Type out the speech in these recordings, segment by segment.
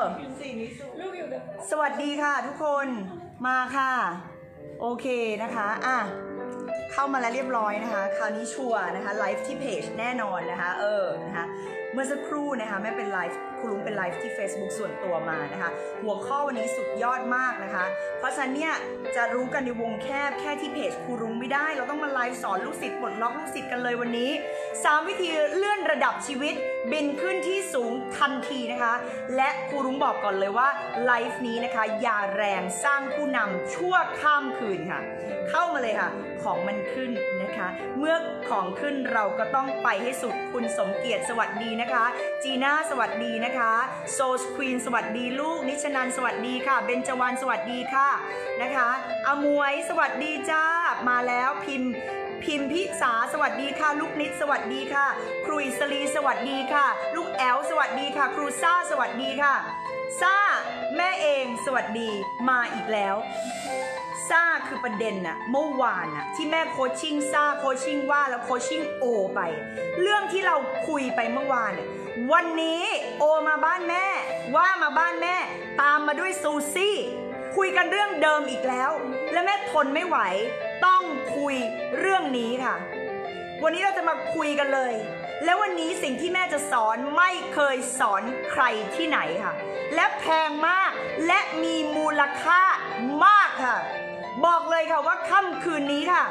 สวัสดีค่ะทุกคนมาค่ะโอเคนะคะเข้ามาแล้วเรียบร้อยนะคะคราวนี้ชัวร์นะคะไลฟ์ที่เพจแน่นอนนะคะนะคะเมื่อสักครู่นะคะแม่เป็นไลฟ์ครูลุงเป็นไลฟ์ที่ Facebook ส่วนตัวมานะคะหัวข้อวันนี้สุดยอดมากนะคะเพราะฉะนั้นเนี่ยจะรู้กันในวงแคบแค่ที่เพจครูลุงไม่ได้เราต้องมาไลฟ์สอนลูกศิษย์ปลดล็อกลูกศิษย์กันเลยวันนี้3วิธีเลื่อนระดับชีวิตบินขึ้นที่สูงทันทีนะคะและครูลุงบอกก่อนเลยว่าไลฟ์นี้นะคะอย่าแรงสร้างผู้นำชั่วข้ามคืนค่ะเข้ามาเลยค่ะของมันขึ้นนะคะเมื่อของขึ้นเราก็ต้องไปให้สุดคุณสมเกียรติสวัสดีนะคะจีน่าสวัสดีนะคะโซสควีนสวัสดีลูกนิชนันสวัสดีค่ะเบญจวรรณสวัสดีค่ะนะคะอมวยสวัสดีจ้ามาแล้วพิมพิสาสวัสดีค่ะลูกนิดสวัสดีค่ะครูอิสรีสวัสดีค่ะลูกแอลสวัสดีค่ะครูซ่าสวัสดีค่ะซ่าแม่เองสวัสดีมาอีกแล้วซ่าคือประเด็นน่ะเมื่อวานน่ะที่แม่โคชชิ่งซ่าโคชชิ่งว่าแล้วโคชชิ่งโอไปเรื่องที่เราคุยไปเมื่อวานน่ะวันนี้โอมาบ้านแม่ว่ามาบ้านแม่ตามมาด้วยซูซี่คุยกันเรื่องเดิมอีกแล้วและแม่ทนไม่ไหวต้องคุยเรื่องนี้ค่ะวันนี้เราจะมาคุยกันเลยและวันนี้สิ่งที่แม่จะสอนไม่เคยสอนใครที่ไหนค่ะและแพงมากและมีมูลค่ามากค่ะบอกเลยค่ะว่าค่ำคืนนี้ค่ะ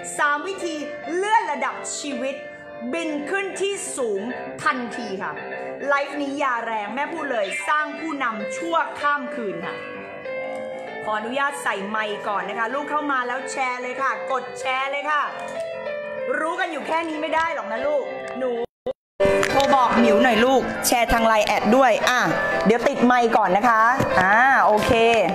3วิธีเลื่อนระดับชีวิตบินขึ้นที่สูงทันทีค่ะไลฟ์นี้อย่าแรงแม่พูดเลยสร้างผู้นำชั่วข้ามคืนค่ะขออนุญาตใส่ไมค์ก่อนนะคะลูกเข้ามาแล้วแชร์เลยค่ะกดแชร์เลยค่ะรู้กันอยู่แค่นี้ไม่ได้หรอกนะลูกหนูโทรบอกหมิวหน่อยลูกแชร์ทางไลน์แอดด้วยเดี๋ยวติดไมค์ก่อนนะคะโอเค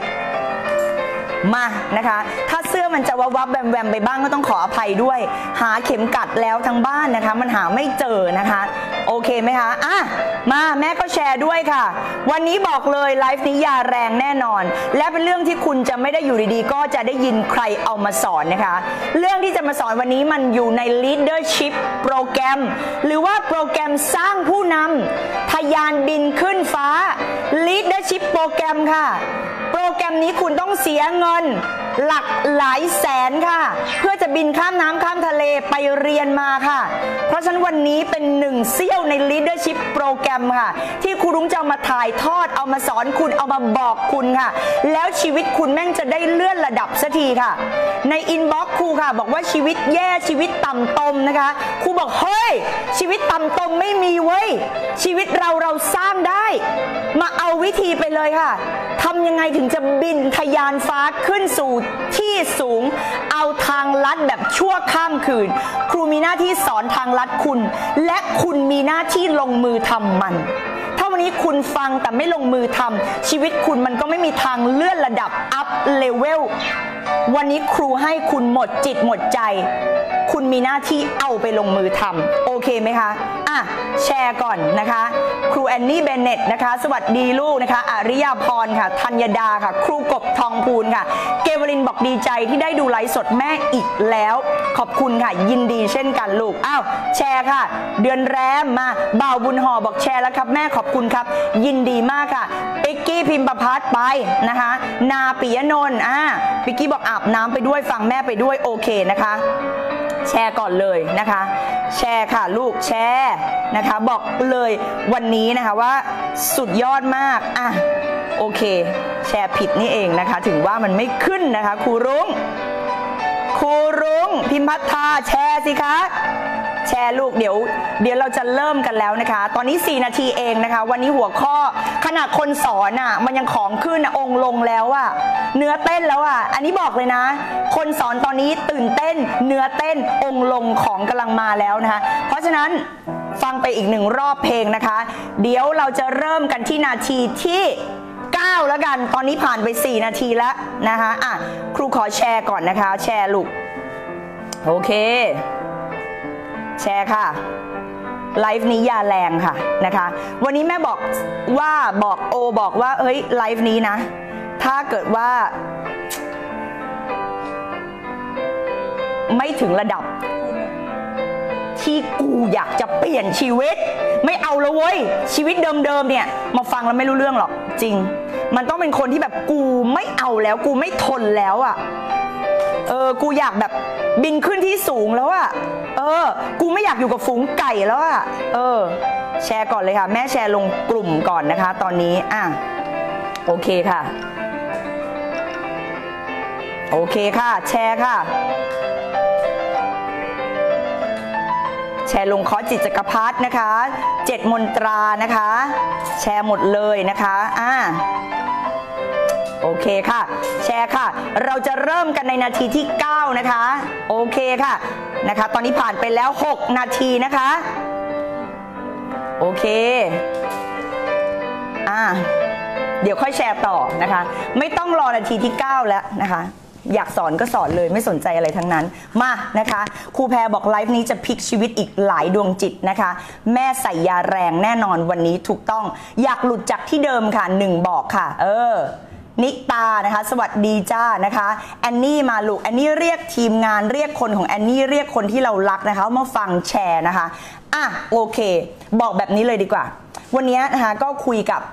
มานะคะถ้าเสื้อมันจะวับแวมไปบ้างก็ต้องขออภัยด้วยหาเข็มกัดแล้วทั้งบ้านนะคะมันหาไม่เจอนะคะโอเคไหมคะมาแม่ก็แชร์ด้วยค่ะวันนี้บอกเลยไลฟ์นี้ยาแรงแน่นอนและเป็นเรื่องที่คุณจะไม่ได้อยู่ดีๆก็จะได้ยินใครเอามาสอนนะคะเรื่องที่จะมาสอนวันนี้มันอยู่ใน leadership โปรแกรมหรือว่าโปรแกรมสร้างผู้นำทะยานบินขึ้นฟ้า leadership โปรแกรมค่ะโปรแกรมนี้คุณต้องเสียเงินหลักหลายแสนค่ะเพื่อจะบินข้ามน้ำข้ามทะเลไปเรียนมาค่ะเพราะฉะนั้นวันนี้เป็น1เสี้ยวใน leadership โปรแกรมค่ะที่ครูรุ้งจะมาถ่ายทอดเอามาสอนคุณเอามาบอกคุณค่ะแล้วชีวิตคุณแม่งจะได้เลื่อนระดับสักทีค่ะในอินบ็อกซ์ครูค่ะบอกว่าชีวิตแย่ชีวิตต่ำตมนะคะครูบอกเฮ้ยชีวิตต่ำตมไม่มีเว้ยชีวิตเราสร้างได้มาเอาวิธีไปเลยค่ะทำยังไงถึงจะบินทะยานฟ้าขึ้นสู่ที่สูงเอาทางลัดแบบชั่วข้ามคืนครูมีหน้าที่สอนทางลัดคุณและคุณมีหน้าที่ลงมือทำมันถ้าวันนี้คุณฟังแต่ไม่ลงมือทำชีวิตคุณมันก็ไม่มีทางเลื่อนระดับอัพเลเวลวันนี้ครูให้คุณหมดจิตหมดใจคุณมีหน้าที่เอาไปลงมือทำโอเคไหมคะแชร์ก่อนนะคะครูแอนนี่เบนเน็ตนะคะสวัสดีลูกนะคะอริยาพรค่ะธัญดาค่ะครูกบทองพูนค่ะเกวลินบอกดีใจที่ได้ดูไลฟ์สดแม่อีกแล้วขอบคุณค่ะยินดีเช่นกันลูกแชร์ค่ะเดือนแรมมาบ่าวบุญห่อบอกแชร์แล้วครับแม่ขอบคุณครับยินดีมากค่ะปิกกี้พิมพ์ประพัฒน์ไปนะคะนาปิยนนท์ปิกกี้บอกอาบน้ำไปด้วยฟังแม่ไปด้วยโอเคนะคะแชร์ก่อนเลยนะคะแชร์ค่ะลูกแชร์นะคะบอกเลยวันนี้นะคะว่าสุดยอดมากโอเคแชร์ผิดนี่เองนะคะถึงว่ามันไม่ขึ้นนะคะครูรุ้งพิมพัฒนาแชร์สิคะแชร์ลูกเดี๋ยวเราจะเริ่มกันแล้วนะคะตอนนี้4นาทีเองนะคะวันนี้หัวข้อขนาดคนสอนมันยังของขึ้นองค์ลงแล้วเนื้อเต้นแล้วอันนี้บอกเลยนะคนสอนตอนนี้ตื่นเต้นเนื้อเต้นองค์ลงของกำลังมาแล้วนะคะเพราะฉะนั้นฟังไปอีก1รอบเพลงนะคะเดี๋ยวเราจะเริ่มกันที่นาทีที่9แล้วกันตอนนี้ผ่านไป4นาทีแล้วนะคะครูขอแชร์ก่อนนะคะแชร์ลูกโอเคแชร์ค่ะไลฟ์นี้อย่าแรงค่ะนะคะวันนี้แม่บอกว่าเฮ้ยไลฟ์นี้นะถ้าเกิดว่าไม่ถึงระดับที่กูอยากจะเปลี่ยนชีวิตไม่เอาแล้วเว้ยชีวิตเดิมๆเนี่ยมาฟังแล้วไม่รู้เรื่องหรอกจริงมันต้องเป็นคนที่แบบกูไม่เอาแล้วกูไม่ทนแล้วอ่ะกูอยากแบบบินขึ้นที่สูงแล้วอ่ะกูไม่อยากอยู่กับฝูงไก่แล้วอ่ะแชร์ก่อนเลยค่ะแม่แชร์ลงกลุ่มก่อนนะคะตอนนี้โอเคค่ะโอเคค่ะแชร์ค่ะแชร์ลงคอร์สจิตจักรพรรดินะคะ7มนตรานะคะแชร์หมดเลยนะคะโอเคค่ะแชร์ค่ะเราจะเริ่มกันในนาทีที่9นะคะโอเคค่ะนะคะตอนนี้ผ่านไปแล้ว6นาทีนะคะโอเคเดี๋ยวค่อยแชร์ต่อนะคะไม่ต้องรอนาทีที่9แล้วนะคะอยากสอนก็สอนเลยไม่สนใจอะไรทั้งนั้นมานะคะครูแพรบอกไลฟ์นี้จะพลิกชีวิตอีกหลายดวงจิตนะคะแม่ใส่ยาแรงแน่นอนวันนี้ถูกต้องอยากหลุดจากที่เดิมค่ะ1บอกค่ะนิตานะคะสวัสดีจ้านะคะแอนนี่มาลูกแอนนี่เรียกทีมงานเรียกคนของแอนนี่เรียกคนที่เรารักนะคะมาฟังแชร์นะคะโอเคบอกแบบนี้เลยดีกว่าวันนี้นะคะก็คุยกับ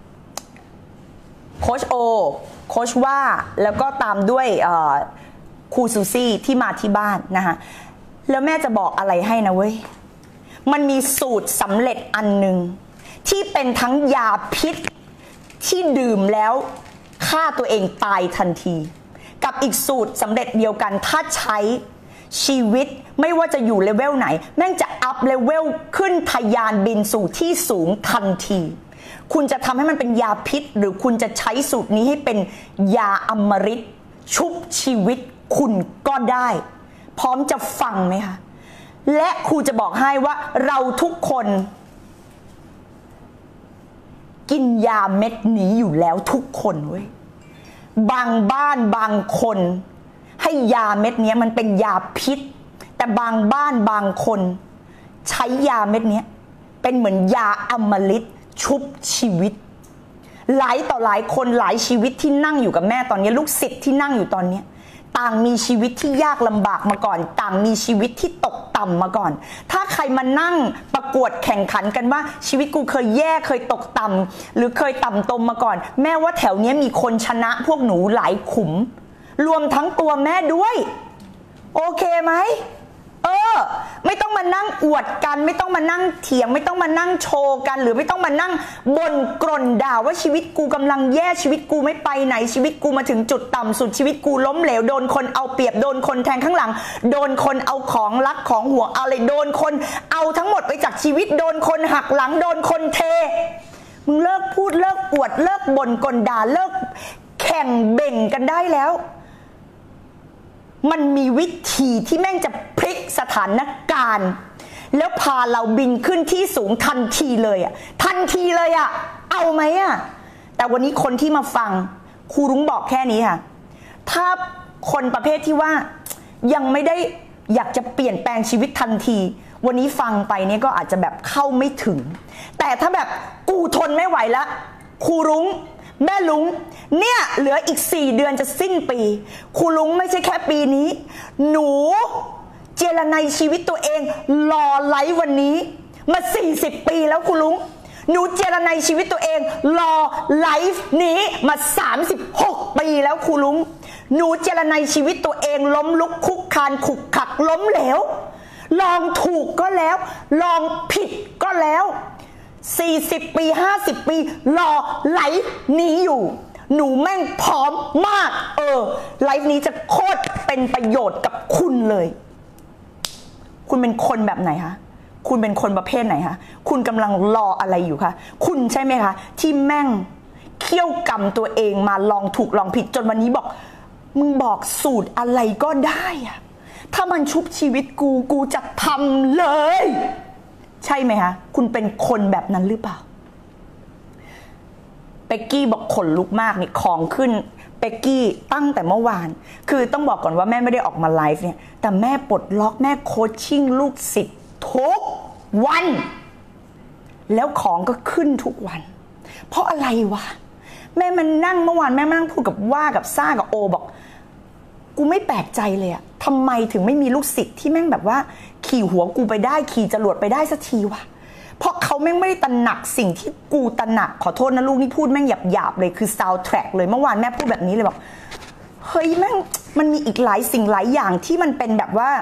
โค้ชโอโค้ชว่าแล้วก็ตามด้วยครูซูซี่ที่มาที่บ้านนะคะแล้วแม่จะบอกอะไรให้นะเว้ยมันมีสูตรสำเร็จอันหนึ่งที่เป็นทั้งยาพิษที่ดื่มแล้วฆ่าตัวเองตายทันทีกับอีกสูตรสำเร็จเดียวกันถ้าใช้ชีวิตไม่ว่าจะอยู่เลเวลไหนแม่งจะอัพเลเวลขึ้นทะยานบินสู่ที่สูงทันทีคุณจะทำให้มันเป็นยาพิษหรือคุณจะใช้สูตรนี้ให้เป็นยาอมฤตชุบชีวิตคุณก็ได้พร้อมจะฟังไหมคะและครูจะบอกให้ว่าเราทุกคนกินยาเม็ดนี้อยู่แล้วทุกคนเว้ยบางบ้านบางคนให้ยาเม็ดนี้มันเป็นยาพิษแต่บางบ้านบางคนใช้ยาเม็ดนี้เป็นเหมือนยาอมฤตชุบชีวิตหลายต่อหลายคนหลายชีวิตที่นั่งอยู่กับแม่ตอนนี้ลูกศิษย์ที่นั่งอยู่ตอนนี้ต่างมีชีวิตที่ยากลำบากมาก่อนต่างมีชีวิตที่ตกต่ำมาก่อนถ้าใครมานั่งประกวดแข่งขันกันว่าชีวิตกูเคยแย่เคยตกต่ำหรือเคยต่ำตมมาก่อนแม่ว่าแถวนี้มีคนชนะพวกหนูหลายขุมรวมทั้งตัวแม่ด้วยโอเคไหมไม่ต้องมานั่งอวดกันไม่ต้องมานั่งเถียงไม่ต้องมานั่งโชว์กันหรือไม่ต้องมานั่งบ่นกร่นด่าว่าชีวิตกูกำลังแย่ชีวิตกูไม่ไปไหนชีวิตกูมาถึงจุดต่ำสุดชีวิตกูล้มเหลวโดนคนเอาเปรียบโดนคนแทงข้างหลังโดนคนเอาของลักของห่วงอะไรโดนคนเอาทั้งหมดไปจากชีวิตโดนคนหักหลังโดนคนเทมึงเลิกพูดเลิกอวดเลิกบ่นกลด่าเลิกแข่งเบ่งกันได้แล้วมันมีวิธีที่แม่งจะพลิกสถานการณ์แล้วพาเราบินขึ้นที่สูงทันทีเลยทันทีเลยเอาไหมแต่วันนี้คนที่มาฟังครูรุ้งบอกแค่นี้ค่ะถ้าคนประเภทที่ว่ายังไม่ได้อยากจะเปลี่ยนแปลงชีวิตทันทีวันนี้ฟังไปเนี่ยก็อาจจะแบบเข้าไม่ถึงแต่ถ้าแบบกูทนไม่ไหวแล้วครูรุ้งแม่ลุงเนี่ยเหลืออีก4 เดือนจะสิ้นปีครูลุงไม่ใช่แค่ปีนี้หนูเจรไนชีวิตตัวเองรอไลฟ์วันนี้มา40 ปีแล้วครูลุงหนูเจรไนชีวิตตัวเองรอไลฟ์นี้มา36 ปีแล้วครูลุงหนูเจรไนชีวิตตัวเองล้มลุกคุกคานขุกขักล้มเหลวลองถูกก็แล้วลองผิดก็แล้ว40 ปี50 ปีรอไลฟ์นี้อยู่หนูแม่งพร้อมมากไลฟ์นี้จะโคตรเป็นประโยชน์กับคุณเลยคุณเป็นคนแบบไหนคะคุณเป็นคนประเภทไหนคะคุณกำลังรออะไรอยู่คะคุณใช่ไหมคะที่แม่งเคี่ยวกำตัวเองมาลองถูกลองผิดจนวันนี้บอกมึงบอกสูตรอะไรก็ได้ถ้ามันชุบชีวิตกูจะทำเลยใช่ไหมคะคุณเป็นคนแบบนั้นหรือเปล่าเป็กกี้บอกขนลุกมากนี่ของขึ้นเป็กกี้ตั้งแต่เมื่อวานคือต้องบอกก่อนว่าแม่ไม่ได้ออกมาไลฟ์เนี่ยแต่แม่ปลดล็อกแม่โคชชิ่งลูกศิษย์ทุกวันแล้วของก็ขึ้นทุกวันเพราะอะไรวะแม่มันนั่งเมื่อวานแม่มานั่งพูดกับว่ากับซ่ากับโอบอกกูไม่แปลกใจเลยทำไมถึงไม่มีลูกศิษย์ที่แม่งแบบว่าขี่หัวกูไปได้ขี่จรวดไปได้สักทีวะเพราะเขาแม่งไม่ได้ตระหนักสิ่งที่กูตระหนักขอโทษนะลูกนี่พูดแม่งหยาบเลยคือซาวด์แทร็กเลยเมื่อวานแม่พูดแบบนี้เลยบอกเฮ้ยแม่งมันมีอีกหลายสิ่งหลายอย่างที่มันเป็นแบบว่า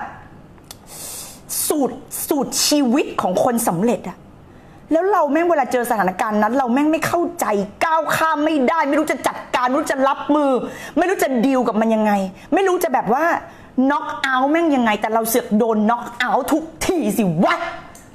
สูตรชีวิตของคนสำเร็จอะแล้วเราแม่งเวลาเจอสถานการณ์นั้นเราแม่งไม่เข้าใจก้าวข้ามไม่ได้ไม่รู้จะจัดการไม่รู้จะรับมือไม่รู้จะดีลกับมันยังไงไม่รู้จะแบบว่าน็อกเอาท์แม่งยังไงแต่เราเสือกโดนน็อกเอาท์ทุกทีสิวะ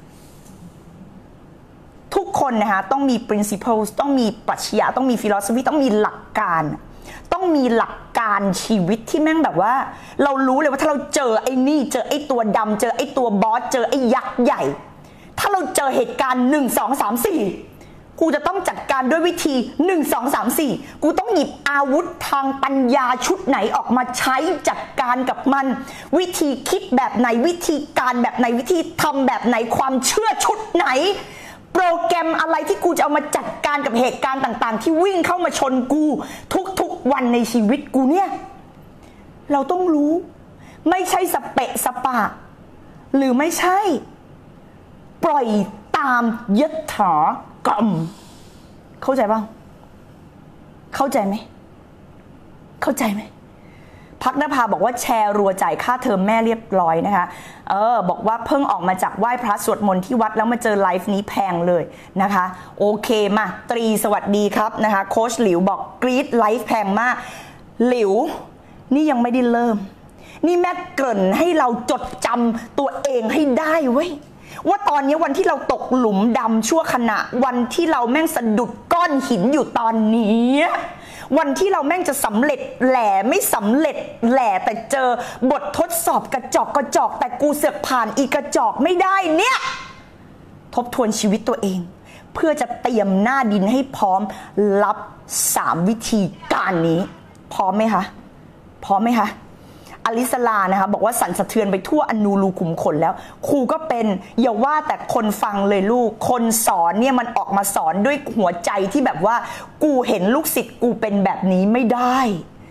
ทุกคนนะคะต้องมี principles ต้องมีปรัชญาต้องมี philosophy ต้องมีหลักการต้องมีหลักการชีวิตที่แม่งแบบว่าเรารู้เลยว่าถ้าเราเจอไอ้นี่เจอไอ้ตัวดำเจอไอ้ตัวบอสเจอไอ้ยักษ์ใหญ่ถ้าเราเจอเหตุการณ์1 2 3 4กูจะต้องจัดการด้วยวิธี1 2 3 4กูต้องหยิบอาวุธทางปัญญาชุดไหนออกมาใช้จัดการกับมันวิธีคิดแบบไหนวิธีการแบบไหนวิธีทำแบบไหนความเชื่อชุดไหนโปรแกรมอะไรที่กูจะเอามาจัดการกับเหตุการณ์ต่างๆที่วิ่งเข้ามาชนกูทุกๆวันในชีวิตกูเนี่ยเราต้องรู้ไม่ใช่สเปะสปะหรือไม่ใช่ปล่อยตามยถากรรมเข้าใจบ้างเข้าใจไหมเข้าใจไหมพักนภาบอกว่าแชร์รัวจ่ายค่าเทอมแม่เรียบร้อยนะคะบอกว่าเพิ่งออกมาจากไหว้พระสวดมนต์ที่วัดแล้วมาเจอไลฟ์นี้แพงเลยนะคะโอเคมาตรีสวัสดีครับนะคะโค้ชหลิวบอกกรี๊ดไลฟ์แพงมากหลิวนี่ยังไม่ได้เริ่มนี่แม่เกริ่นให้เราจดจำตัวเองให้ได้เว้ยว่าตอนนี้วันที่เราตกหลุมดำชั่วขณะวันที่เราแม่งสะดุดก้อนหินอยู่ตอนนี้วันที่เราแม่งจะสำเร็จแหล่ไม่สำเร็จแหล่แต่เจอบททดสอบกระจอกแต่กูเสือกผ่านอีกระจอกไม่ได้เนี่ยทบทวนชีวิตตัวเองเพื่อจะเตรียมหน้าดินให้พร้อมรับ3วิธีการนี้พร้อมไหมคะพร้อมไหมคะอลิสลานะคะบอกว่าสั่นสะเทือนไปทั่วอนูรูขุมขนแล้วครูก็เป็นอย่าว่าแต่คนฟังเลยลูกคนสอนเนี่ยมันออกมาสอนด้วยหัวใจที่แบบว่ากูเห็นลูกศิษย์กูเป็นแบบนี้ไม่ได้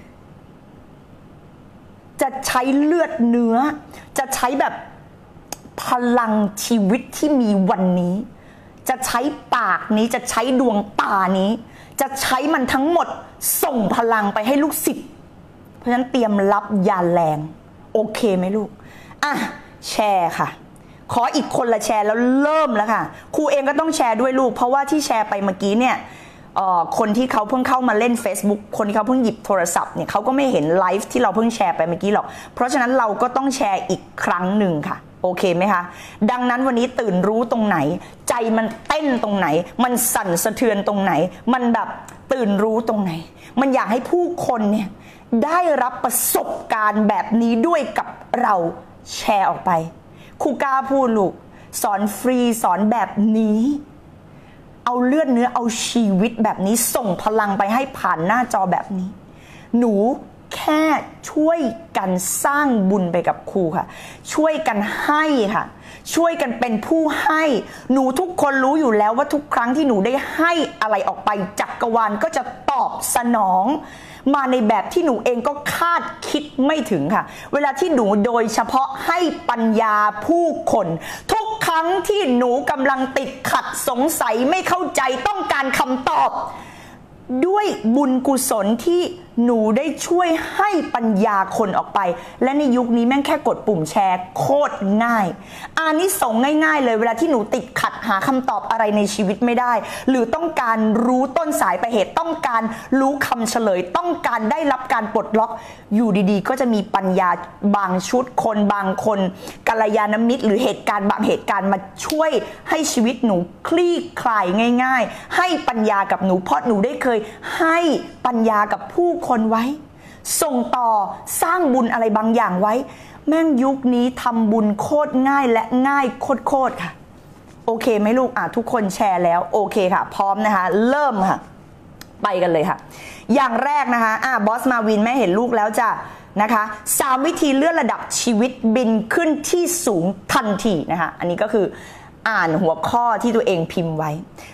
จะใช้เลือดเนื้อจะใช้แบบพลังชีวิตที่มีวันนี้จะใช้ปากนี้จะใช้ดวงตานี้จะใช้มันทั้งหมดส่งพลังไปให้ลูกศิษย์เพราะฉะนั้นเตรียมรับยาแรงโอเคไหมลูกอ่ะแชร์ค่ะขออีกคนละแชร์แล้วเริ่มแล้วค่ะครูเองก็ต้องแชร์ด้วยลูกเพราะว่าที่แชร์ไปเมื่อกี้เนี่ยคนที่เขาเพิ่งเข้ามาเล่น Facebook คนที่เขาเพิ่งหยิบโทรศัพท์เนี่ยเขาก็ไม่เห็นไลฟ์ที่เราเพิ่งแชร์ไปเมื่อกี้หรอกเพราะฉะนั้นเราก็ต้องแชร์อีกครั้งหนึ่งค่ะโอเคไหมคะดังนั้นวันนี้ตื่นรู้ตรงไหนใจมันเต้นตรงไหนมันสั่นสะเทือนตรงไหนมันแบบตื่นรู้ตรงไหนมันอยากให้ผู้คนเนี่ยได้รับประสบการณ์แบบนี้ด้วยกับเราแชร์ออกไปครูกล้าพูดลูกสอนฟรีสอนแบบนี้เอาเลือดเนื้อเอาชีวิตแบบนี้ส่งพลังไปให้ผ่านหน้าจอแบบนี้หนูแค่ช่วยกันสร้างบุญไปกับครูค่ะช่วยกันให้ค่ะช่วยกันเป็นผู้ให้หนูทุกคนรู้อยู่แล้วว่าทุกครั้งที่หนูได้ให้อะไรออกไปจักรวาลก็จะตอบสนองมาในแบบที่หนูเองก็คาดคิดไม่ถึงค่ะเวลาที่หนูโดยเฉพาะให้ปัญญาผู้คนทุกครั้งที่หนูกำลังติดขัดสงสัยไม่เข้าใจต้องการคำตอบด้วยบุญกุศลที่หนูได้ช่วยให้ปัญญาคนออกไปและในยุคนี้แม่งแค่กดปุ่มแชร์โคตรง่ายอานิสงส์ง่ายๆเลยเวลาที่หนูติดขัดหาคำตอบอะไรในชีวิตไม่ได้หรือต้องการรู้ต้นสายปลายเหตุต้องการรู้คำเฉลยต้องการได้รับการปลดล็อกอยู่ดีๆก็จะมีปัญญาบางชุดคนบางคนกัลยาณมิตรหรือเหตุการณ์บางเหตุการณ์มาช่วยให้ชีวิตหนูคลี่คลายง่ายๆให้ปัญญากับหนูเพราะหนูได้เคยให้ปัญญากับผู้คนไว้ส่งต่อสร้างบุญอะไรบางอย่างไว้แม่งยุคนี้ทำบุญโคตรง่ายและง่ายโคตรค่ะโอเคไหมลูกทุกคนแชร์แล้วโอเคค่ะพร้อมนะคะเริ่มค่ะไปกันเลยค่ะอย่างแรกนะคะบอสมาวินแม่เห็นลูกแล้วจ้ะนะคะ3วิธีเลื่อนระดับชีวิตบินขึ้นที่สูงทันทีนะคะอันนี้ก็คืออ่านหัวข้อที่ตัวเองพิมพ์ไว้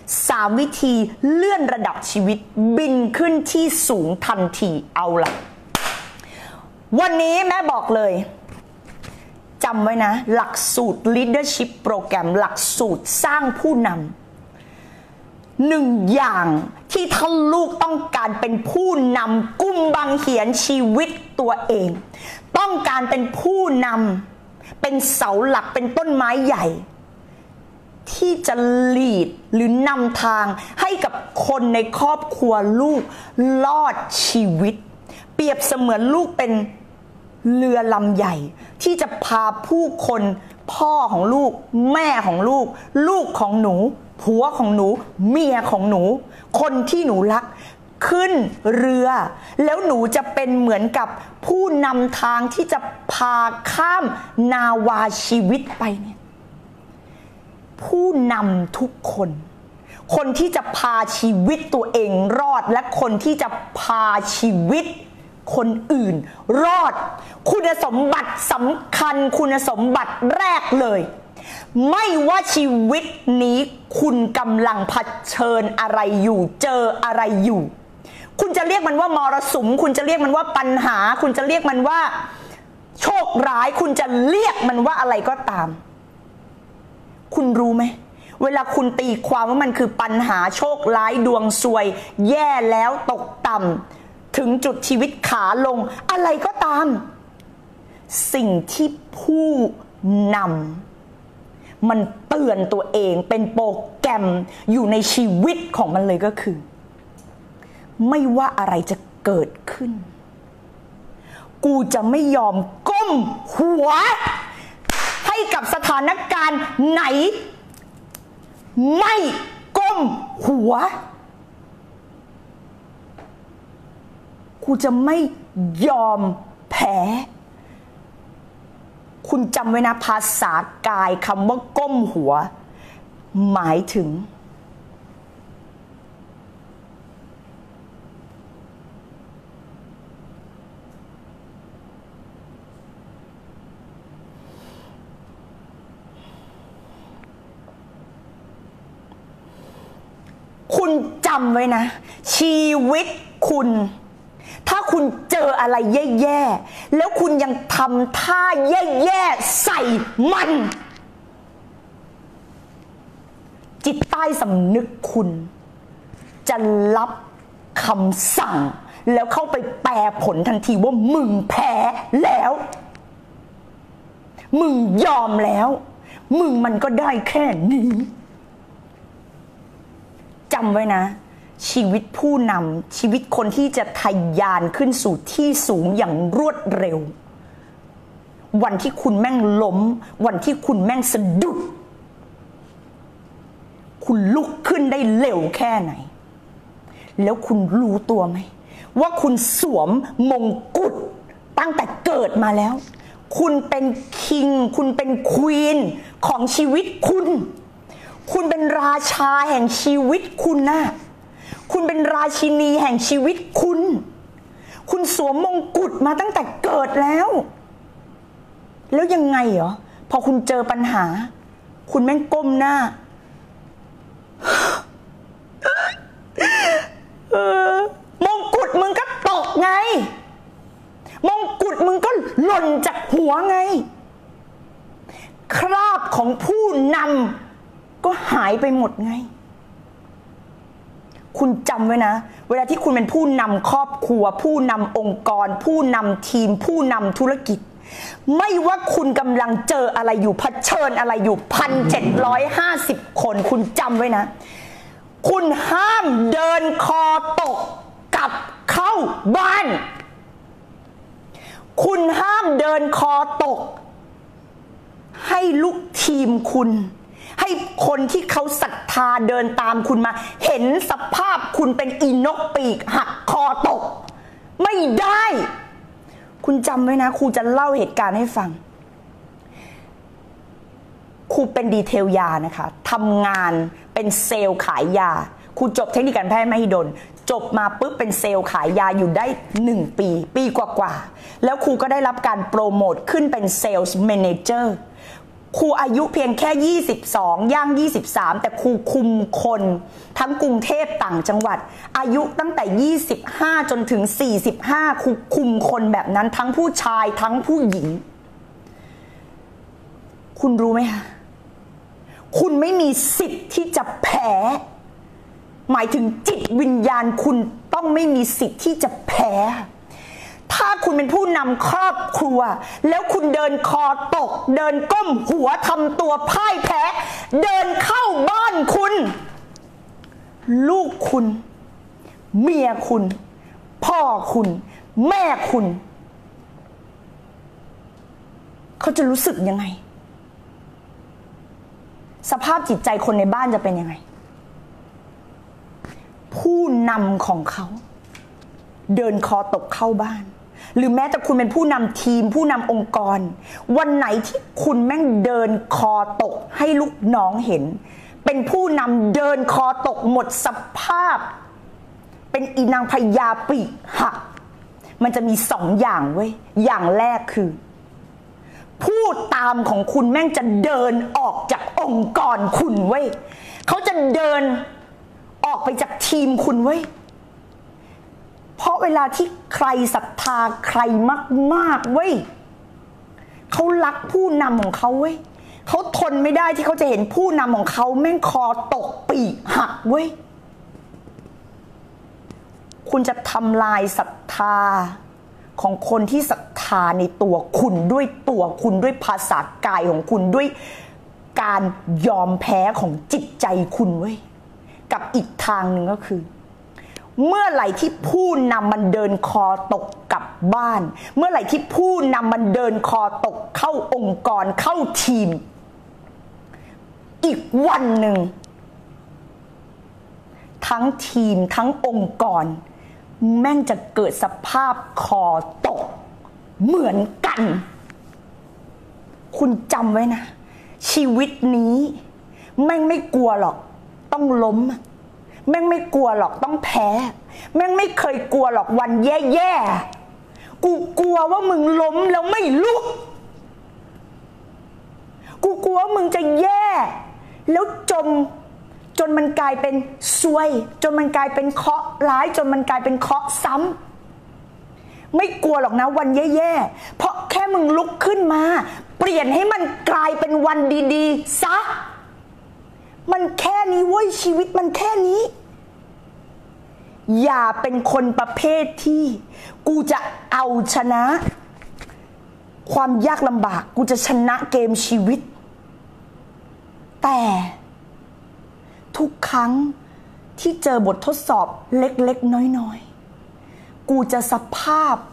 3วิธีเลื่อนระดับชีวิตบินขึ้นที่สูงทันทีเอาล่ะวันนี้แม่บอกเลยจำไว้นะหลักสูตร leadership โปรแกรมหลักสูตรสร้างผู้นำหนึ่งอย่างที่ท่านลูกต้องการเป็นผู้นำกุมบังเหียนชีวิตตัวเองต้องการเป็นผู้นำเป็นเสาหลักเป็นต้นไม้ใหญ่ที่จะลีดหรือนำทางให้กับคนในครอบครัวลูกรอดชีวิตเปรียบเสมือนลูกเป็นเรือลำใหญ่ที่จะพาผู้คนพ่อของลูกแม่ของลูกลูกของหนูผัวของหนูเมียของหนูคนที่หนูรักขึ้นเรือแล้วหนูจะเป็นเหมือนกับผู้นำทางที่จะพาข้ามนาวาชีวิตไปเนี่ยผู้นำทุกคนคนที่จะพาชีวิตตัวเองรอดและคนที่จะพาชีวิตคนอื่นรอดคุณสมบัติสำคัญคุณสมบัติแรกเลยไม่ว่าชีวิตนี้คุณกำลังเผชิญอะไรอยู่เจออะไรอยู่คุณจะเรียกมันว่ามรสุมคุณจะเรียกมันว่าปัญหาคุณจะเรียกมันว่าโชคร้ายคุณจะเรียกมันว่าอะไรก็ตามคุณรู้ไหมเวลาคุณตีความว่ามันคือปัญหาโชคร้ายดวงซวยแย่แล้วตกต่ำถึงจุดชีวิตขาลงอะไรก็ตามสิ่งที่ผู้นำมันเตือนตัวเองเป็นโปรแกรมอยู่ในชีวิตของมันเลยก็คือไม่ว่าอะไรจะเกิดขึ้นกูจะไม่ยอมก้มหัวให้กับสถานการณ์ไหนไม่ก้มหัวกูจะไม่ยอมแพ้คุณจำไว้นะภาษากายคำว่าก้มหัวหมายถึงคุณจำไว้นะชีวิตคุณถ้าคุณเจออะไรแย่ๆแล้วคุณยังทำท่าแย่ๆใส่มันจิตใต้สำนึกคุณจะรับคำสั่งแล้วเข้าไปแปลผลทันทีว่ามึงแพ้แล้วมึงยอมแล้วมึงมันก็ได้แค่นี้จำไว้นะชีวิตผู้นำชีวิตคนที่จะทะยานขึ้นสู่ที่สูงอย่างรวดเร็ววันที่คุณแม่งล้มวันที่คุณแม่งสะดุดคุณลุกขึ้นได้เร็วแค่ไหนแล้วคุณรู้ตัวไหมว่าคุณสวมมงกุฎตั้งแต่เกิดมาแล้วคุณเป็นคิงคุณเป็นควีนของชีวิตคุณคุณเป็นราชาแห่งชีวิตคุณนะคุณเป็นราชินีแห่งชีวิตคุณสวมมงกุฎมาตั้งแต่เกิดแล้วยังไงเหรอพอคุณเจอปัญหาคุณแม่งก้มหน้ามงกุฎมึงก็ตกไงมงกุฎมึงก็หล่นจากหัวไงคราบของผู้นำก็หายไปหมดไงคุณจำไว้นะเวลาที่คุณเป็นผู้นำครอบครัวผู้นำองค์กรผู้นำทีมผู้นำธุรกิจไม่ว่าคุณกำลังเจออะไรอยู่เผชิญอะไรอยู่ 1,750 คนคุณจำไว้นะคุณห้ามเดินคอตกกลับเข้าบ้านคุณห้ามเดินคอตกให้ลูกทีมคุณให้คนที่เขาศรัทธาเดินตามคุณมาเห็นสภาพคุณเป็นอีนกปีกหักคอตกไม่ได้คุณจำไว้นะครูจะเล่าเหตุการณ์ให้ฟังครูเป็นดีเทลยานะคะทำงานเป็นเซลล์ขายยาครูจบเทคนิคการแพทย์มหิดลจบมาปุ๊บเป็นเซลล์ขายยาอยู่ได้1 ปีกว่าๆแล้วครูก็ได้รับการโปรโมทขึ้นเป็นเซลล์แมเนเจอร์ครูอายุเพียงแค่22ย่าง23แต่ครูคุมคนทั้งกรุงเทพต่างจังหวัดอายุตั้งแต่25จนถึง45ครูคุมคนแบบนั้นทั้งผู้ชายทั้งผู้หญิงคุณรู้ไหมคะคุณไม่มีสิทธิ์ที่จะแพ้หมายถึงจิตวิญญาณคุณต้องไม่มีสิทธิ์ที่จะแพ้ถ้าคุณเป็นผู้นำครอบครัวแล้วคุณเดินคอตกเดินก้มหัวทำตัวพ่ายแพ้เดินเข้าบ้านคุณลูกคุณเมียคุณพ่อคุณแม่คุณเขาจะรู้สึกยังไงสภาพจิตใจคนในบ้านจะเป็นยังไงผู้นำของเขาเดินคอตกเข้าบ้านหรือแม้แต่คุณเป็นผู้นำทีมผู้นำองค์กรวันไหนที่คุณแม่งเดินคอตกให้ลูกน้องเห็นเป็นผู้นำเดินคอตกหมดสภาพเป็นอีนางพญาปีกหักมันจะมีสองอย่างเว้ยอย่างแรกคือผู้ตามของคุณแม่งจะเดินออกจากองค์กรคุณเว้ยเขาจะเดินออกไปจากทีมคุณเว้ยเพราะเวลาที่ใครศรัทธาใครมากๆเว้ยเขารักผู้นำของเขาเว้ยเขาทนไม่ได้ที่เขาจะเห็นผู้นำของเขาแม่งคอตกปีกหักเว้ยคุณจะทำลายศรัทธาของคนที่ศรัทธาในตัวคุณด้วยตัวคุณด้วยภาษากายของคุณด้วยการยอมแพ้ของจิตใจคุณเว้ยกับอีกทางหนึ่งก็คือเมื่อไหร่ที่ผู้นำมันเดินคอตกกลับบ้านเมื่อไหร่ที่ผู้นำมันเดินคอตกเข้าองค์กรเข้าทีมอีกวันหนึ่งทั้งทีมทั้งองค์กรแม่งจะเกิดสภาพคอตกเหมือนกันคุณจำไว้นะชีวิตนี้แม่งไม่กลัวหรอกต้องล้มแม่งไม่กลัวหรอกต้องแพ้แม่งไม่เคยกลัวหรอกวันแย่ๆกูกลัวว่ามึงล้มแล้วไม่ลุกกูกลัวว่ามึงจะแย่แล้วจนมันกลายเป็นซวยจนมันกลายเป็นเคราะห์ร้ายจนมันกลายเป็นเคราะห์ซ้ำไม่กลัวหรอกนะวันแย่ๆเพราะแค่มึงลุกขึ้นมาเปลี่ยนให้มันกลายเป็นวันดีๆซะมันแค่นี้เว้ยชีวิตมันแค่นี้อย่าเป็นคนประเภทที่กูจะเอาชนะความยากลำบากกูจะชนะเกมชีวิตแต่ทุกครั้งที่เจอบททดสอบเล็กๆน้อยๆกูจะสภาพ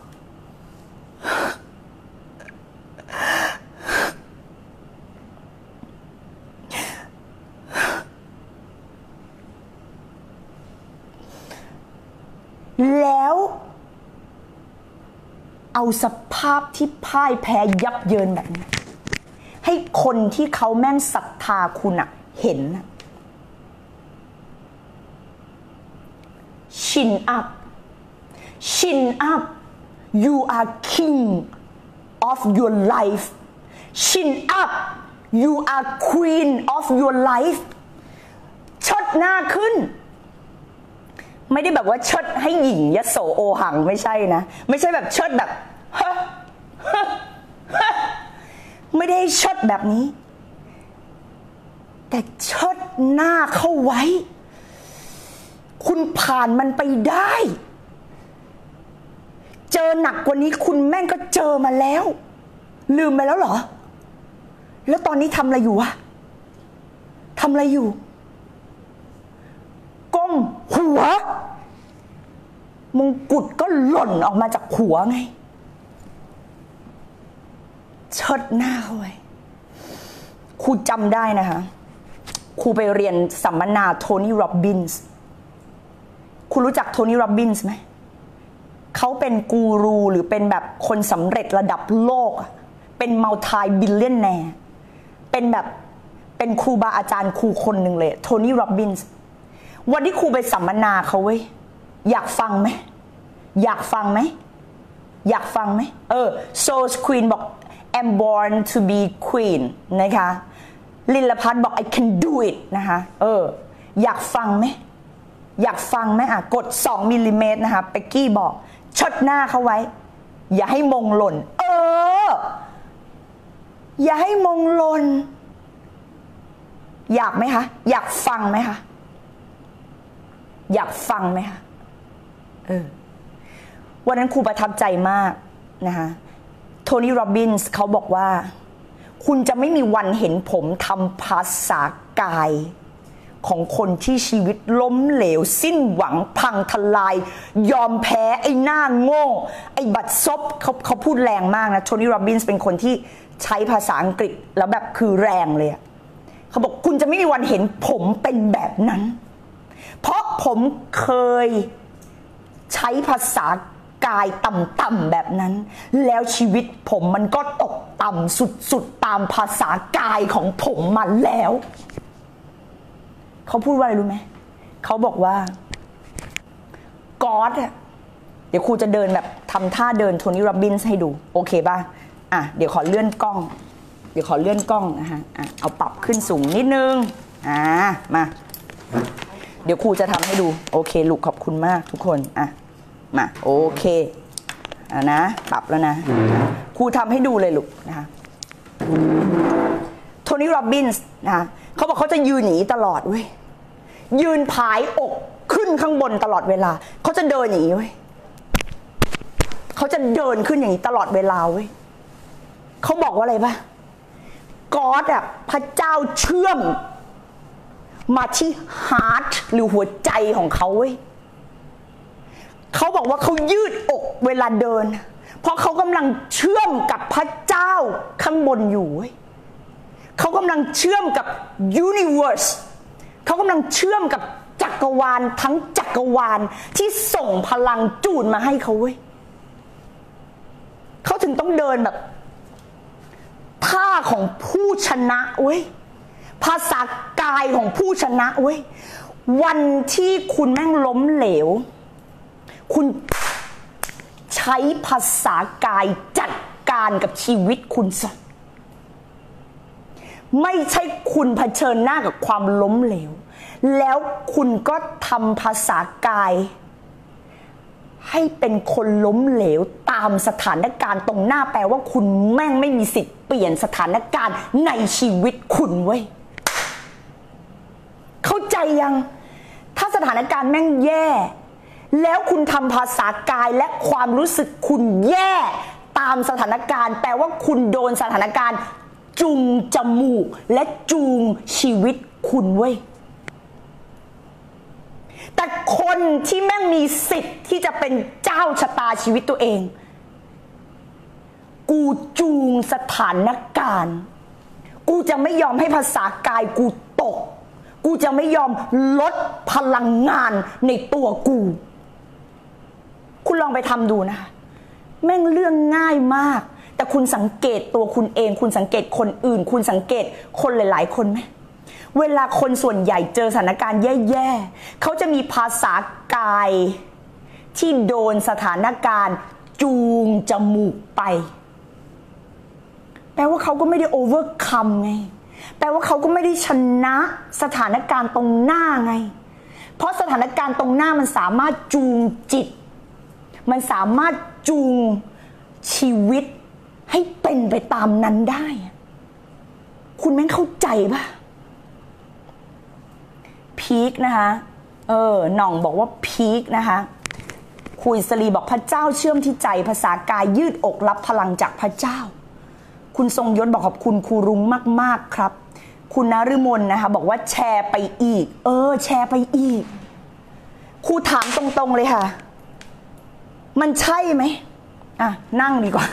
แล้วเอาสภาพที่พ่ายแพ้ยับเยินแบบนี้ให้คนที่เขาแม่งศรัทธาคุณอะเห็นอะChin up Chin up you are king of your life Chin up you are queen of your life เชิดหน้าขึ้นไม่ได้แบบว่าเชิดให้หญิงยโสโอหังไม่ใช่นะไม่ใช่แบบเชิดแบบไม่ได้เชิดแบบนี้แต่เชิดหน้าเข้าไว้คุณผ่านมันไปได้เจอหนักกว่านี้คุณแม่งก็เจอมาแล้วลืมไปแล้วเหรอแล้วตอนนี้ทำอะไรอยู่วะทำอะไรอยู่ก้มหัวมงกุฎก็หล่นออกมาจากหัวไงเชิดหน้าเข้าไว้ครูจำได้นะคะครูไปเรียนสัมมนาโทนี่โรบบินส์คุณรู้จักโทนี่โรบบินส์ไหมเขาเป็นกูรูหรือเป็นแบบคนสำเร็จระดับโลกเป็นมัลติบิลเลียนแนร์เป็นแบบเป็นครูบาอาจารย์ครูคนหนึ่งเลยโทนี่โรบบินส์วันที่ครูไปสัมมนาเขาเว้ยอยากฟังไหมอยากฟังไหมอยากฟังไหมSoul Queen บอก I'm born to be queen นะคะลินลพัฒน์บอก I can do it นะคะอยากฟังไหมอยากฟังไหมกด2มิลลิเมตรนะคะเป๊กกี้บอกชดหน้าเขาไว้อย่าให้มงหล่นอย่าให้มงลนอยากไหมคะอยากฟังไหมคะอยากฟังไหมคะวันนั้นครูประทับใจมากนะคะโทนี่โรบินส์เขาบอกว่าคุณจะไม่มีวันเห็นผมทำภาษากายของคนที่ชีวิตล้มเหลวสิ้นหวังพังทลายยอมแพ้ไอ้หน้าโง่ไอ้บัดซบเขาพูดแรงมากนะโทนี่โรบินส์เป็นคนที่ใช้ภาษาอังกฤษแล้วแบบคือแรงเลยเขาบอกคุณจะไม่มีวันเห็นผมเป็นแบบนั้นเพราะผมเคยใช้ภาษากายต่ำๆแบบนั้นแล้วชีวิตผมมันก็ตกต่ำสุดๆตามภาษากายของผมมาแล้วเขาพูดว่าอะไรรู้ไหมเขาบอกว่าก๊อดเดี๋ยวครูจะเดินแบบทำท่าเดินโทนี่โรบินส์ให้ดูโอเคป่ะเดี๋ยวขอเลื่อนกล้องนะคะเอาปรับขึ้นสูงนิดนึงมาเดี๋ยวครูจะทำให้ดูโอเคลูกขอบคุณมากทุกคนมาโอเคนะปรับแล้วนะครูทำให้ดูเลยลูกนะคะโทนี่โรบินส์นะคะเขาบอกเขาจะยืนหนีตลอดเว้ยยืนผายอกขึ้นข้างบนตลอดเวลาเขาจะเดินหนีเว้ยเขาจะเดินขึ้นอย่างนี้ตลอดเวลาเว้ยเขาบอกว่าอะไรปะก๊อดพระเจ้าเชื่อมมาที่ฮาร์ทหรือหัวใจของเขาเว้ยเขาบอกว่าเขายืดอกเวลาเดินเพราะเขากำลังเชื่อมกับพระเจ้าข้างบนอยู่เว้ยเขากำลังเชื่อมกับ universe เขากำลังเชื่อมกับจักรวาลทั้งจักรวาลที่ส่งพลังจูนมาให้เขาเว้ยเขาถึงต้องเดินแบบท่าของผู้ชนะเว้ยภาษากายของผู้ชนะเว้ยวันที่คุณแม่งล้มเหลวคุณใช้ภาษากายจัดการกับชีวิตคุณซะไม่ใช่คุณเผชิญหน้ากับความล้มเหลวแล้วคุณก็ทำภาษากายให้เป็นคนล้มเหลวตามสถานการณ์ตรงหน้าแปลว่าคุณแม่งไม่มีสิทธิ์เปลี่ยนสถานการณ์ในชีวิตคุณเว้ยเข้าใจยังถ้าสถานการณ์แม่งแย่แล้วคุณทำภาษากายและความรู้สึกคุณแย่ตามสถานการณ์แปลว่าคุณโดนสถานการณ์จูงจมูกและจูงชีวิตคุณเว้ยแต่คนที่แม่งมีสิทธิ์ที่จะเป็นเจ้าชะตาชีวิตตัวเองกูจูงสถานการณ์กูจะไม่ยอมให้ภาษากายกูตกกูจะไม่ยอมลดพลังงานในตัวกูคุณลองไปทำดูนะคะแม่งเรื่องง่ายมากแต่คุณสังเกตตัวคุณเองคุณสังเกตคนอื่นคุณสังเกตคนหลายๆคนไหมเวลาคนส่วนใหญ่เจอสถานการณ์แย่ๆเขาจะมีภาษากายที่โดนสถานการณ์จูงจมูกไปแปลว่าเขาก็ไม่ได้โอเวอร์คัมไงแปลว่าเขาก็ไม่ได้ชนะสถานการณ์ตรงหน้าไงเพราะสถานการณ์ตรงหน้ามันสามารถจูงจิตมันสามารถจูงชีวิตให้เป็นไปตามนั้นได้คุณแม่งเข้าใจป่ะพีคนะคะหน่องบอกว่าพีคนะคะคุยสลีบอกพระเจ้าเชื่อมที่ใจภาษากายยืดอกรับพลังจากพระเจ้าคุณทรงยศบอกขอบคุณครูรุ้งมากๆครับคุณนฤมลนะคะบอกว่าแชร์ไปอีกแชร์ไปอีกครูถามตรงๆเลยค่ะมันใช่ไหมนั่งดีกว่า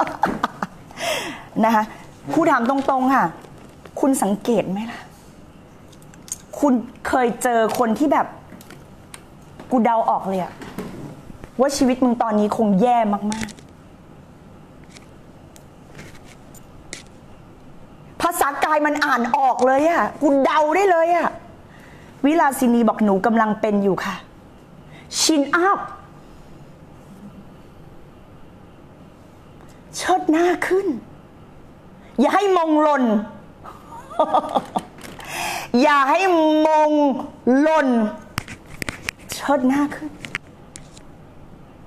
นะคะครูถามตรงๆค่ะคุณสังเกตไหมล่ะคุณเคยเจอคนที่แบบกูเดาออกเลยอะว่าชีวิตมึงตอนนี้คงแย่มากๆภาษากายมันอ่านออกเลยอะกูเดาได้เลยอะวิลาสินีบอกหนูกำลังเป็นอยู่ค่ะชินอัพเชิดหน้าขึ้นอย่าให้มงลน อย่าให้มงลนเชิดหน้าขึ้น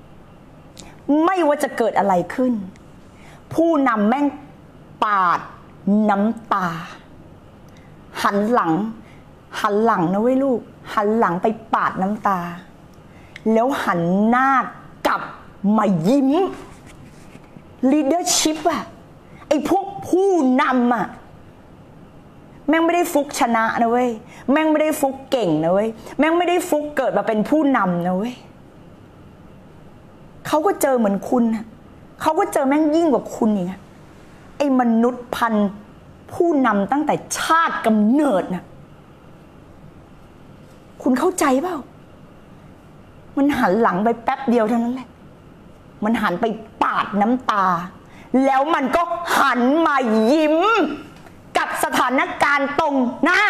ไม่ว่าจะเกิดอะไรขึ้นผู้นำแม่งปาดน้ำตาหันหลังนะเว้ยลูกหันหลังไปปาดน้ำตาแล้วหันหน้ากลับมายิ้ม leadership อะไอ้พวกผู้นำอะแม่งไม่ได้ฟุกชนะนะเว้ยแม่งไม่ได้ฟุกเก่งนะเว้ยแม่งไม่ได้ฟุกเกิดมาเป็นผู้นำนะเว้ยเขาก็เจอเหมือนคุณนะเขาก็เจอแม่งยิ่งกว่าคุณอีกนะไอ้มนุษย์พันธุ์ผู้นำตั้งแต่ชาติกำเนิดนะคุณเข้าใจเปล่ามันหันหลังไปแป๊บเดียวเท่านั้นแหละมันหันไปปาดน้ำตาแล้วมันก็หันมายิ้มกับสถานการณ์ตรงหน้า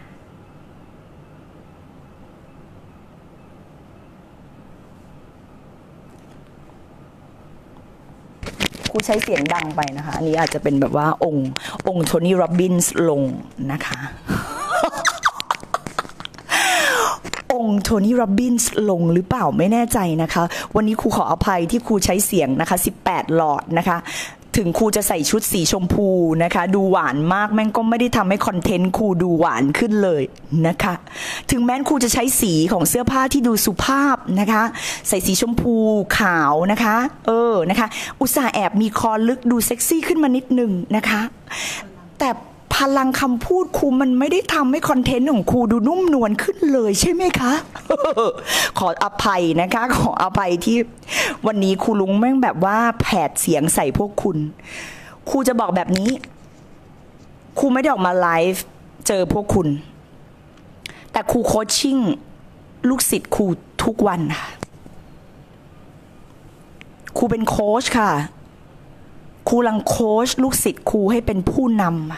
ครูใช้เสียงดังไปนะคะอันนี้อาจจะเป็นแบบว่าองค์โทนี่โรบินส์ลงนะคะ องค์โทนี่โรบินส์ลงหรือเปล่าไม่แน่ใจนะคะวันนี้ครูขออภัยที่ครูใช้เสียงนะคะ18หลอดนะคะถึงครูจะใส่ชุดสีชมพูนะคะดูหวานมากแม่งก็ไม่ได้ทำให้คอนเทนต์ครูดูหวานขึ้นเลยนะคะถึงแม้ครูจะใช้สีของเสื้อผ้าที่ดูสุภาพนะคะใส่สีชมพูขาวนะคะนะคะอุตส่าห์แอบมีคอลึกดูเซ็กซี่ขึ้นมานิดนึงนะคะแต่พลังคำพูดครูมันไม่ได้ทำให้คอนเทนต์ของครูดูนุ่มนวลขึ้นเลยใช่ไหมคะ ขออภัยนะคะขออภัยที่วันนี้ครูลุงแม่งแบบว่าแผดเสียงใส่พวกคุณครูจะบอกแบบนี้ครูไม่ได้ออกมาไลฟ์เจอพวกคุณแต่ครูโคชชิ่งลูกศิษย์ครูทุกวันค่ะครูเป็นโค้ชค่ะครูกำลังโค้ชลูกศิษย์ครูให้เป็นผู้นำ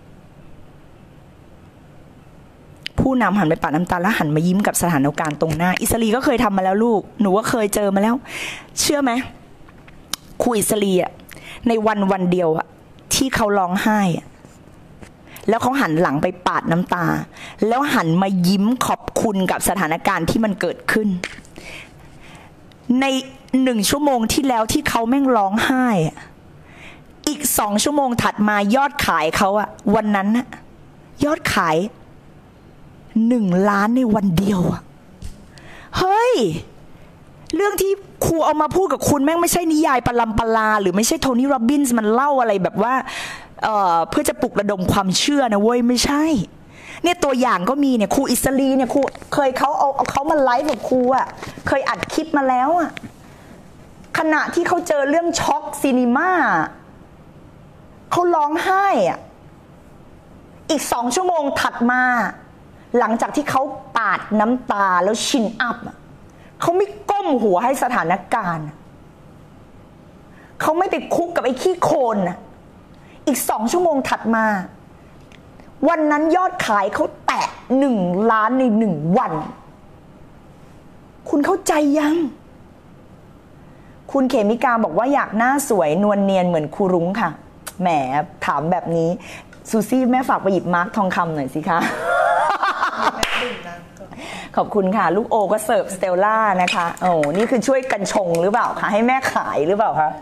ผู้นำหันไปปาดน้ำตาแล้วหันมายิ้มกับสถานการณ์ตรงหน้าอิสรีก็เคยทำมาแล้วลูกหนูก็เคยเจอมาแล้วเชื่อไหมครูอิสรีอ่ะในวันเดียวอ่ะที่เขาร้องไห้แล้วเขาหันหลังไปปาดน้ำตาแล้วหันมายิ้มขอบคุณกับสถานการณ์ที่มันเกิดขึ้นใน1 ชั่วโมงที่แล้วที่เขาแม่งร้องไห้อีก2 ชั่วโมงถัดมายอดขายเขาอะวันนั้นอะยอดขาย1 ล้านในวันเดียวอะเฮ้ยเรื่องที่ครูเอามาพูดกับคุณแม่งไม่ใช่นิยายปรัมปราหรือไม่ใช่โทนี่โรบินส์มันเล่าอะไรแบบว่าเพื่อจะปลุกระดมความเชื่อนะเว้ยไม่ใช่เนี่ยตัวอย่างก็มีเนี่ยครูอิสรีเนี่ยครูเคยเขาเอาเขามาไลฟ์กับครูอะเคยอัดคลิปมาแล้วอะขณะที่เขาเจอเรื่องช็อกซีนีมาเขาร้องไห้อะอีก2 ชั่วโมงถัดมาหลังจากที่เขาปาดน้ำตาแล้วชินอัพเขาไม่ก้มหัวให้สถานการณ์เขาไม่ไปคุกกับไอ้ขี้โคลนอีก2 ชั่วโมงถัดมาวันนั้นยอดขายเขาแตะ1 ล้านใน1 วันคุณเข้าใจยังคุณเขมิกาบอกว่าอยากหน้าสวยนวลเนียนเหมือนครูรุ้งค่ะแหมถามแบบนี้ซูซี่แม่ฝากไปหยิบมาร์คทองคำหน่อยสิคะ ขอบคุณค่ะลูกโอก็เสิร์ฟสเตลล่านะคะโอ้นี่คือช่วยกันชงหรือเปล่าคะให้แม่ขายหรือเปล่าคะ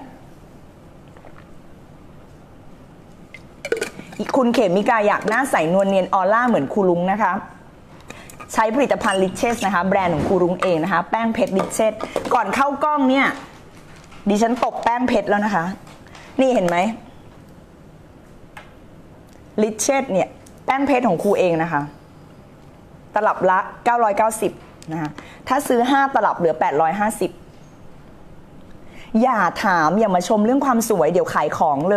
คุณเขมิกาอยากหน้าใสนวลเนียนออร่าเหมือนครูรุ้งนะคะใช้ผลิตภัณฑ์ลิเชสนะคะแบรนด์ของครูรุ้งเองนะคะแป้งเพชรลิเชสก่อนเข้ากล้องเนี่ยดิฉันตบแป้งเพชรแล้วนะคะนี่เห็นไหมลิเชสเนี่ยแป้งเพชรของครูเองนะคะตลับละ990นะคะถ้าซื้อ5 ตลับเหลือ850อย่าถามอย่ามาชมเรื่องความสวยเดี๋ยวขายของเลย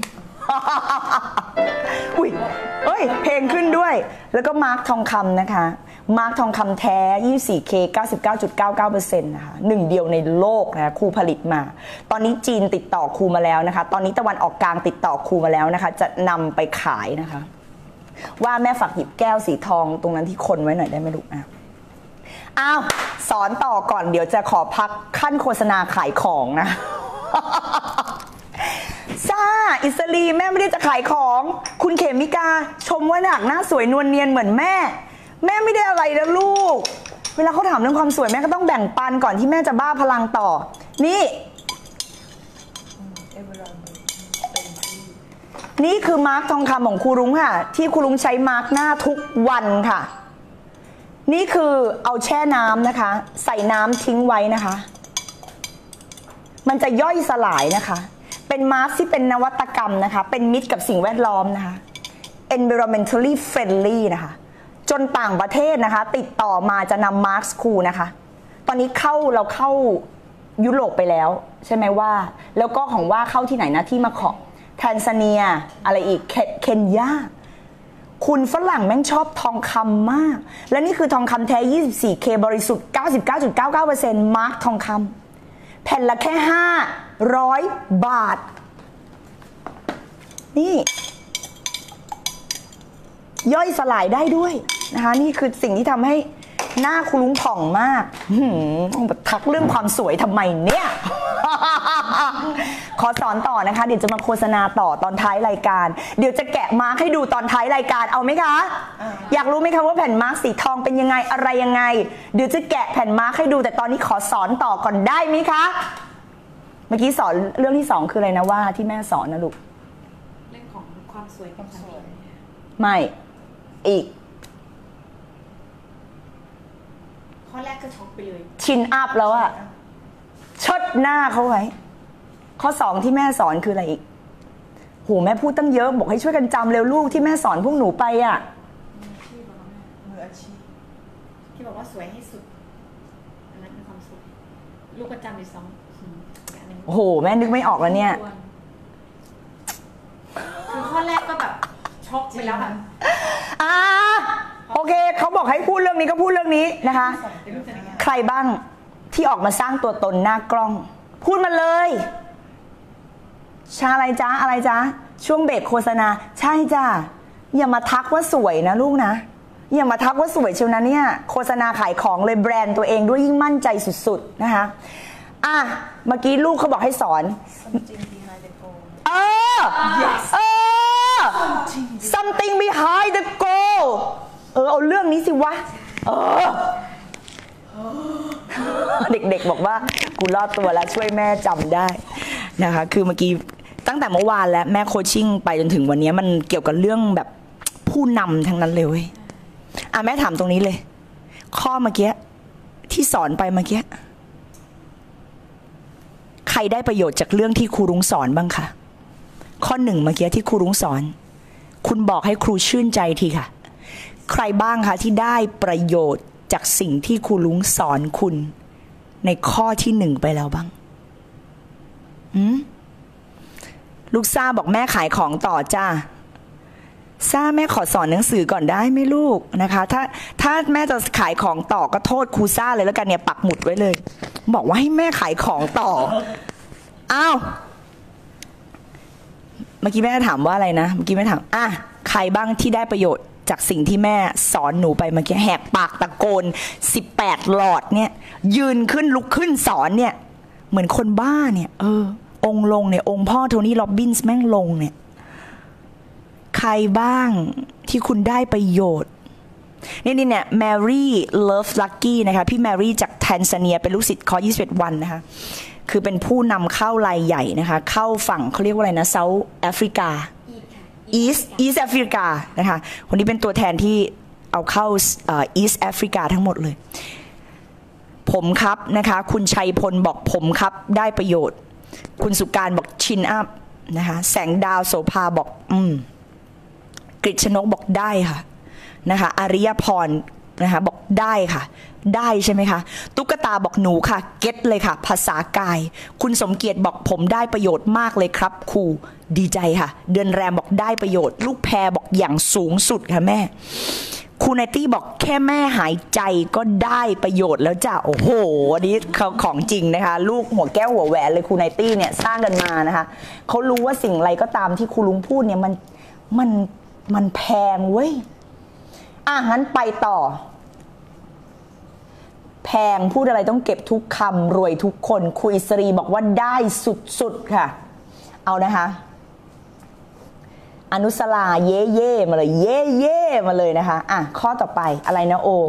อุ้ยเอ้ยเพลงขึ้นด้วยแล้วก็มาร์คทองคำนะคะมาร์คทองคำแท้ 24K 99.99% นะคะ1 เดียวในโลกนะครูผลิตมาตอนนี้จีนติดต่อครูมาแล้วนะคะตอนนี้ตะวันออกกลางติดต่อครูมาแล้วนะคะจะนำไปขายนะคะว่าแม่ฝากหยิบแก้วสีทองตรงนั้นที่คนไว้หน่อยได้ไหมลูกอ้าวสอนต่อก่อนเดี๋ยวจะขอพักขั้นโฆษณาขายของนะซ่าอิสรีแม่ไม่ได้จะขายของคุณเขมิกาชมว่าหน้าสวยนวลเนียนเหมือนแม่ไม่ได้อะไรนะลูกเวลาเขาถามเรื่องความสวยแม่ก็ต้องแบ่งปันก่อนที่แม่จะบ้าพลังต่อนี่นี่คือมาร์กทองคำของครูรุ้งค่ะที่ครูรุ้งใช้มาร์กหน้าทุกวันค่ะนี่คือเอาแช่น้ำนะคะใส่น้ำทิ้งไว้นะคะมันจะย่อยสลายนะคะเป็นมาร์กที่เป็นนวัตกรรมนะคะเป็นมิตรกับสิ่งแวดล้อมนะคะ environmentally friendly นะคะจนต่างประเทศนะคะติดต่อมาจะนำมาร์กครูนะคะตอนนี้เราเข้ายุโรปไปแล้วใช่ไหมว่าแล้วก็ของว่าเข้าที่ไหนนะที่มาขอแทนซาเนียอะไรอีกเคนยาคุณฝรั่งแม่งชอบทองคำมากและนี่คือทองคำแท้ 24K บริสุทธิ์ 99.99% มาร์กทองคำแผ่นละแค่500 บาทนี่ย่อยสลายได้ด้วยนะคะนี่คือสิ่งที่ทำให้หน้าคุณลุงผ่องมากทักเรื่องความสวยทำไมเนี่ย ขอสอนต่อนะคะเดี๋ยวจะมาโฆษณาต่อตอนท้ายรายการเดี๋ยวจะแกะมาร์คให้ดูตอนท้ายรายการเอาไหมคะอยากรู้ไหมคะว่าแผ่นมาร์คสีทองเป็นยังไงอะไรยังไงเดี๋ยวจะแกะแผ่นมาร์คให้ดูแต่ตอนนี้ขอสอนต่อก่อนได้ไหมคะเมื่อกี้สอนเรื่องที่2คืออะไรนะว่าที่แม่สอนนะลูกเรื่องของความสวยความสวยไม่อีกข้อแรกก็ช็อกไปเลยชินอัพแล้วอะชดหน้าเขาไว้ข้อ2ที่แม่สอนคืออะไรอีกโหแม่พูดตั้งเยอะบอกให้ช่วยกันจำเร็วลูกที่แม่สอนพวกหนูไปอะมืออาชีพที่บอกว่าสวยให้สุดอันนั้นเป็นความสุขลูกก็จำอยู่2 โอ้โหแม่นึกไม่ออกแล้วเนี่ยคือข้อแรกก็แบบช็อกไปแล้วแบบโอเคเขาบอกให้พูดเรื่องนี้ก็พูดเรื่องนี้นะคะใครบ้างที่ออกมาสร้างตัวตนหน้ากล้องพูดมาเลยชาอะไรจ๊ะอะไรจ๊ะช่วงเบรกโฆษณาใช่จ้ะอย่ามาทักว่าสวยนะลูกนะอย่ามาทักว่าสวยเชียวนะเนี่ยโฆษณาขายของเลยแบรนด์ตัวเองด้วยยิ่งมั่นใจสุดๆนะคะเมื่อกี้ลูกเขาบอกให้สอนsomething behind the goal เอาเรื่องนี้สิวะเด็กๆบอกว่ากูรอดตัวแล้วช่วยแม่จำได้นะคะคือเมื่อกี้ตั้งแต่เมื่อวานแล้วแม่โคชชิ่งไปจนถึงวันนี้มันเกี่ยวกับเรื่องแบบผู้นำทั้งนั้นเลยเว้ยแม่ถามตรงนี้เลยข้อเมื่อกี้ที่สอนไปเมื่อกี้ใครได้ประโยชน์จากเรื่องที่ครูรุ้งสอนบ้างคะข้อ1เมื่อกี้ที่ครูรุ้งสอนคุณบอกให้ครูชื่นใจทีค่ะใครบ้างคะที่ได้ประโยชน์จากสิ่งที่ครูรุ้งสอนคุณในข้อที่1ไปแล้วบ้างลูกซ่าบอกแม่ขายของต่อจ้าซ่าแม่ขอสอนหนังสือก่อนได้ไหมลูกนะคะถ้าแม่จะขายของต่อก็โทษครูซ่าเลยแล้วกันเนี่ยปักหมุดไว้เลยบอกว่าให้แม่ขายของต่ออ้าวเมื่อกี้แม่ถามว่าอะไรนะเมื่อกี้แม่ถามใครบ้างที่ได้ประโยชน์จากสิ่งที่แม่สอนหนูไปเมื่อกี้แหกปากตะโกน18หลอดเนี่ยยืนขึ้นลุกขึ้นสอนเนี่ยเหมือนคนบ้าเนี่ยองค์ลงเนี่ยองค์พ่อโทนี่โรบินส์แม่งลงเนี่ยใครบ้างที่คุณได้ประโยชน์นี่เนี่ยแมรี่เลิฟลักกี้นะคะพี่แมรี่จากแทนซาเนียเป็นลูกศิษย์คอร์ส21 วันนะคะคือเป็นผู้นำเข้ารายใหญ่นะคะเข้าฝั่งเขาเรียกว่าอะไรนะเซาท์แอฟริกาอีสต์แอฟริกานะคะคนนี้เป็นตัวแทนที่เอาเข้าอีสต์แอฟริกาทั้งหมดเลยผมครับนะคะคุณชัยพลบอกผมครับได้ประโยชน์คุณสุการบอกชินอัพนะคะแสงดาวโสภาบอกกฤษณกบอกได้ค่ะนะคะอริยพรนะคะบอกได้ค่ะได้ใช่ไหมคะตุ๊กตาบอกหนูค่ะเก็ตเลยค่ะภาษากายคุณสมเกียรติบอกผมได้ประโยชน์มากเลยครับครูดีใจค่ะเดือนแรมบอกได้ประโยชน์ลูกแพรบอกอย่างสูงสุดค่ะแม่ครูไนตี้บอกแค่แม่หายใจก็ได้ประโยชน์แล้วจ้ะโอ้โหอันนี้เขาของจริงนะคะลูกหัวแก้วหัวแหวนเลยครูไนตี้เนี่ยสร้างกันมานะคะเขารู้ว่าสิ่งอะไรก็ตามที่ครูลุงพูดเนี่ยมันแพงเว้ยงั้นไปต่อแพงพูดอะไรต้องเก็บทุกคำรวยทุกคนคุยสรีบอกว่าได้สุดๆค่ะเอานะคะอนุสลาเย่มาเลยเย่มาเลยนะคะข้อต่อไปอะไรนะโอ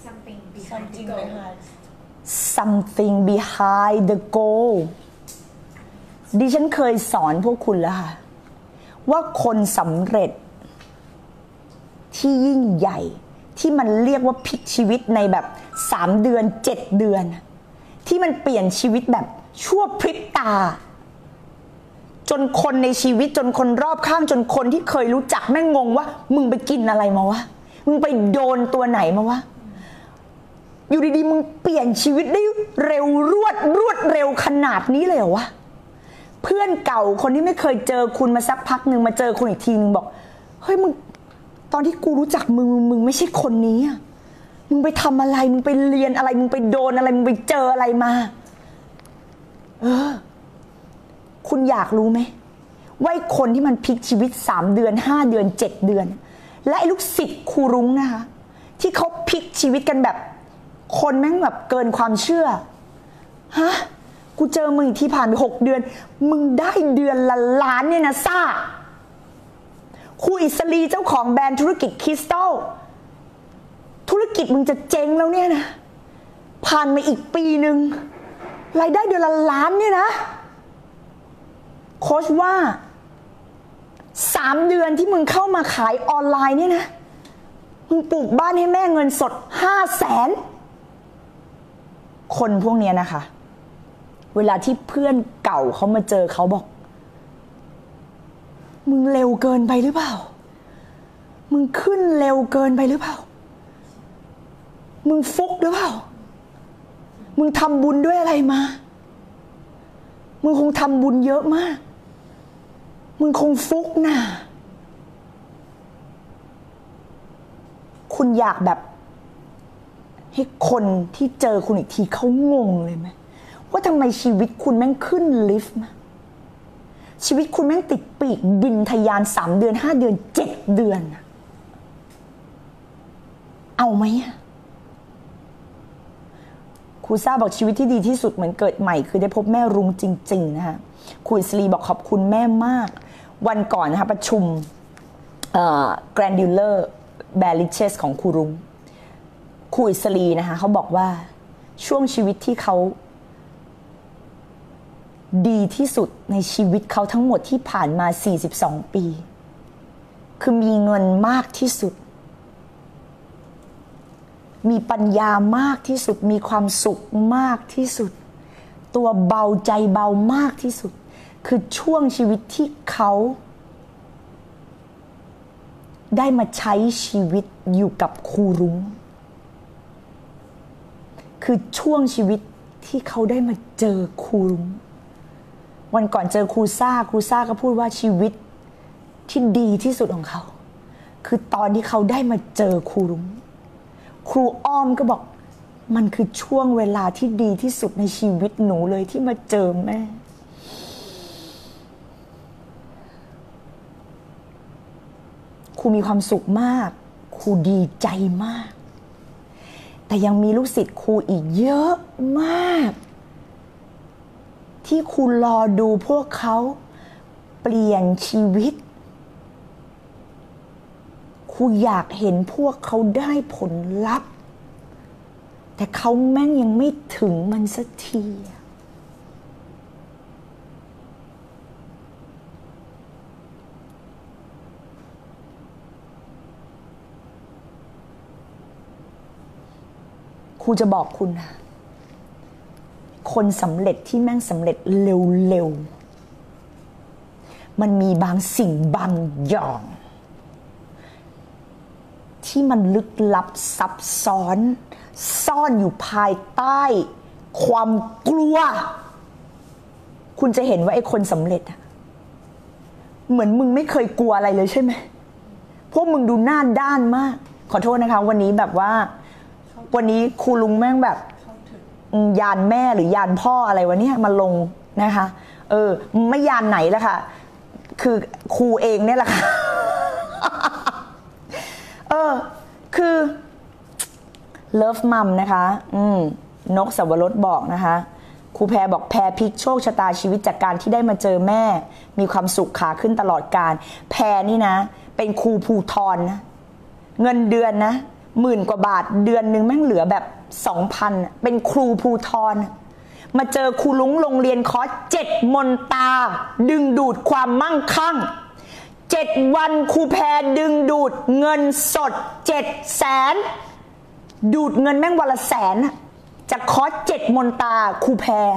something behind the goal ดิฉันเคยสอนพวกคุณแล้วค่ะว่าคนสำเร็จที่ยิ่งใหญ่ที่มันเรียกว่าพลิกชีวิตในแบบ3 เดือน7 เดือนที่มันเปลี่ยนชีวิตแบบชั่วพริบตาจนคนในชีวิตจนคนรอบข้างจนคนที่เคยรู้จักแม่งงงว่ามึงไปกินอะไรมาวะมึงไปโดนตัวไหนมาวะอยู่ดีๆมึงเปลี่ยนชีวิตได้เร็วรวดเร็วขนาดนี้เลยเหรอวะเพื่อนเก่าคนที่ไม่เคยเจอคุณมาสักพักหนึ่งมาเจอคุณอีกทีนึงบอกเฮ้ยมึงตอนที่กูรู้จักมึงไม่ใช่คนนี้อ่ะมึงไปทำอะไรมึงไปเรียนอะไรมึงไปโดนอะไรมึงไปเจออะไรมาคุณอยากรู้ไหมว่าคนที่มันพลิกชีวิต3 เดือน5 เดือน7 เดือนและไอ้ลูกศิษย์ครูรุ้งนะคะที่เขาพลิกชีวิตกันแบบคนแม่งแบบเกินความเชื่อฮะกูเจอมึงอีกที่ผ่านไป6 เดือนมึงได้เดือนละล้านเนี่ยนะซ่าครูอิสรีเจ้าของแบรนด์ธุรกิจคริสตัลธุรกิจมึงจะเจ๊งแล้วเนี่ยนะผ่านมาอีกปีหนึ่งรายได้เดือนละล้านเนี่ยนะโค้ชว่า3 เดือนที่มึงเข้ามาขายออนไลน์เนี่ยนะมึงปลูกบ้านให้แม่เงินสด500,000คนพวกเนี้ยนะคะเวลาที่เพื่อนเก่าเขามาเจอเขาบอกมึงเร็วเกินไปหรือเปล่ามึงขึ้นเร็วเกินไปหรือเปล่ามึงฟุกหรือเปล่ามึงทำบุญด้วยอะไรมามึงคงทำบุญเยอะมากมึงคงฟุกน่ะคุณอยากแบบให้คนที่เจอคุณอีกทีเขางงเลยไหมว่าทำไมชีวิตคุณแม่งขึ้นลิฟต์มาชีวิตคุณแม่งติดปีกบินทะยาน3 เดือน5 เดือน7 เดือนเอาไหมครูซ่าบอกชีวิตที่ดีที่สุดเหมือนเกิดใหม่คือได้พบแม่รุ้งจริงๆนะคะครูอิสรีบอกขอบคุณแม่มากวันก่อนนะคะประชุมGranular Bariches ของครูรุ้งครูอิสรีนะคะเขาบอกว่าช่วงชีวิตที่เขาดีที่สุดในชีวิตเขาทั้งหมดที่ผ่านมา42 ปีคือมีเงินมากที่สุดมีปัญญามากที่สุดมีความสุขมากที่สุดตัวเบาใจเบามากที่สุดคือช่วงชีวิตที่เขาได้มาใช้ชีวิตอยู่กับครูรุ้งคือช่วงชีวิตที่เขาได้มาเจอครูรุ้งวันก่อนเจอครูซ่าก็พูดว่าชีวิตที่ดีที่สุดของเขาคือตอนที่เขาได้มาเจอครูรุ้งครูอ้อมก็บอกมันคือช่วงเวลาที่ดีที่สุดในชีวิตหนูเลยที่มาเจอแม่ครูมีความสุขมากครูดีใจมากแต่ยังมีลูกศิษย์ครูอีกเยอะมากที่ครูรอดูพวกเขาเปลี่ยนชีวิตครูอยากเห็นพวกเขาได้ผลลัพธ์แต่เขาแม่งยังไม่ถึงมันสักทีครูจะบอกคุณนะคนสำเร็จที่แม่งสำเร็จเร็วๆมันมีบางสิ่งบางอย่างที่มันลึกลับซับซ้อนซ่อนอยู่ภายใต้ความกลัวคุณจะเห็นว่าไอ้คนสำเร็จเหมือนมึงไม่เคยกลัวอะไรเลยใช่ไหมพวกมึงดูหน้าด้านมากขอโทษนะคะวันนี้แบบว่าวันนี้ครูลุงแม่งแบบยานแม่หรือยานพ่ออะไรวะเนี่ยมาลงนะคะไม่ยานไหนแล้วค่ะคือครูเองเนี่ยแหละค่ะคือเลิฟมัมนะคะนกสวรสบอกนะคะครูแพรบอกแพรพลิกโชคชะตาชีวิตจากการที่ได้มาเจอแม่มีความสุขขาขึ้นตลอดกาลแพรนี่นะเป็นครูภูทรนะเงินเดือนนะ10,000 กว่าบาทเดือนนึงแม่งเหลือแบบ 2,000 เป็นครูภูทรมาเจอครูลุงโรงเรียนคอร์ส7 มนตาดึงดูดความมั่งคั่ง 7 วันครูแพรดึงดูดเงินสด700,000ดูดเงินแม่งวันละ100,000จากคอร์ส7 มนตาครูแพร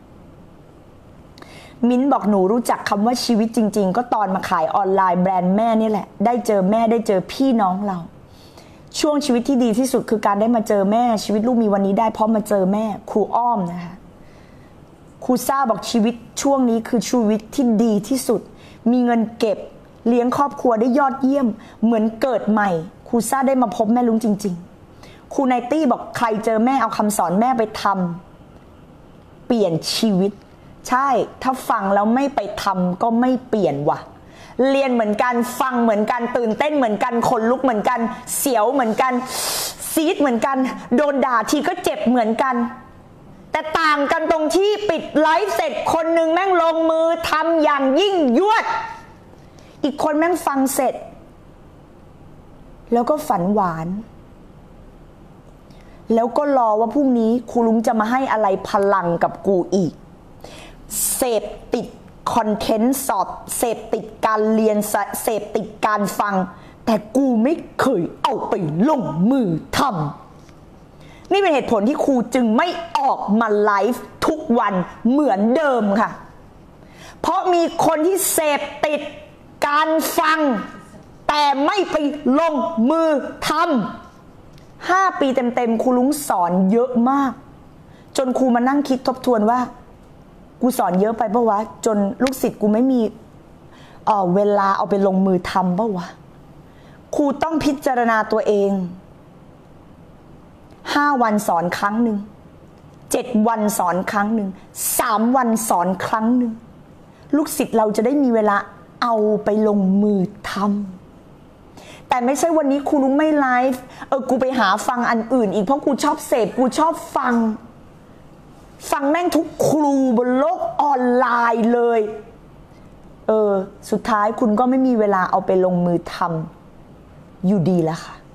มิ้นบอกหนูรู้จักคำว่าชีวิตจริงๆก็ตอนมาขายออนไลน์แบรนด์แม่นี่แหละได้เจอแม่ได้เจอพี่น้องเราช่วงชีวิตที่ดีที่สุดคือการได้มาเจอแม่ชีวิตลูกมีวันนี้ได้เพราะมาเจอแม่ครูอ้อมนะคะครูซ่าบอกชีวิตช่วงนี้คือชีวิตที่ดีที่สุดมีเงินเก็บเลี้ยงครอบครัวได้ยอดเยี่ยมเหมือนเกิดใหม่ครูซ่าได้มาพบแม่ลุงจริงๆครูไนตี้บอกใครเจอแม่เอาคำสอนแม่ไปทำเปลี่ยนชีวิตใช่ถ้าฟังแล้วไม่ไปทำก็ไม่เปลี่ยนว่ะเรียนเหมือนกันฟังเหมือนกันตื่นเต้นเหมือนกันขนลุกเหมือนกันเสียวเหมือนกันซีดเหมือนกันโดนด่าทีก็เจ็บเหมือนกันแต่ต่างกันตรงที่ปิดไลฟ์เสร็จคนหนึ่งแม่งลงมือทำอย่างยิ่งยวดอีกคนแม่งฟังเสร็จแล้วก็ฝันหวานแล้วก็รอว่าพรุ่งนี้ครูลุงจะมาให้อะไรพลังกับกูอีกเสพติดคอนเทนต์สอบเสพติดการเรียนเสพติดการฟังแต่กูไม่เคยเอาไปลงมือทำนี่เป็นเหตุผลที่ครูจึงไม่ออกมาไลฟ์ทุกวันเหมือนเดิมค่ะเพราะมีคนที่เสพติดการฟังแต่ไม่ไปลงมือทำ5 ปีเต็มๆครูลุงสอนเยอะมากจนครูมานั่งคิดทบทวนว่ากูสอนเยอะไปปะวะจนลูกศิษย์กูไม่มีเวลาเอาไปลงมือทำปะวะครูต้องพิจารณาตัวเอง5 วันสอนครั้งหนึ่ง7 วันสอนครั้งหนึ่ง3 วันสอนครั้งหนึ่งลูกศิษย์เราจะได้มีเวลาเอาไปลงมือทำแต่ไม่ใช่วันนี้ครูลุงไม่ไลฟ์กูไปหาฟังอันอื่นอีกเพราะกูชอบเสพกูชอบฟังแม่งทุกครูบนโลกออนไลน์เลยสุดท้ายคุณก็ไม่มีเวลาเอาไปลงมือทำอยู่ดีแล้วค่ะ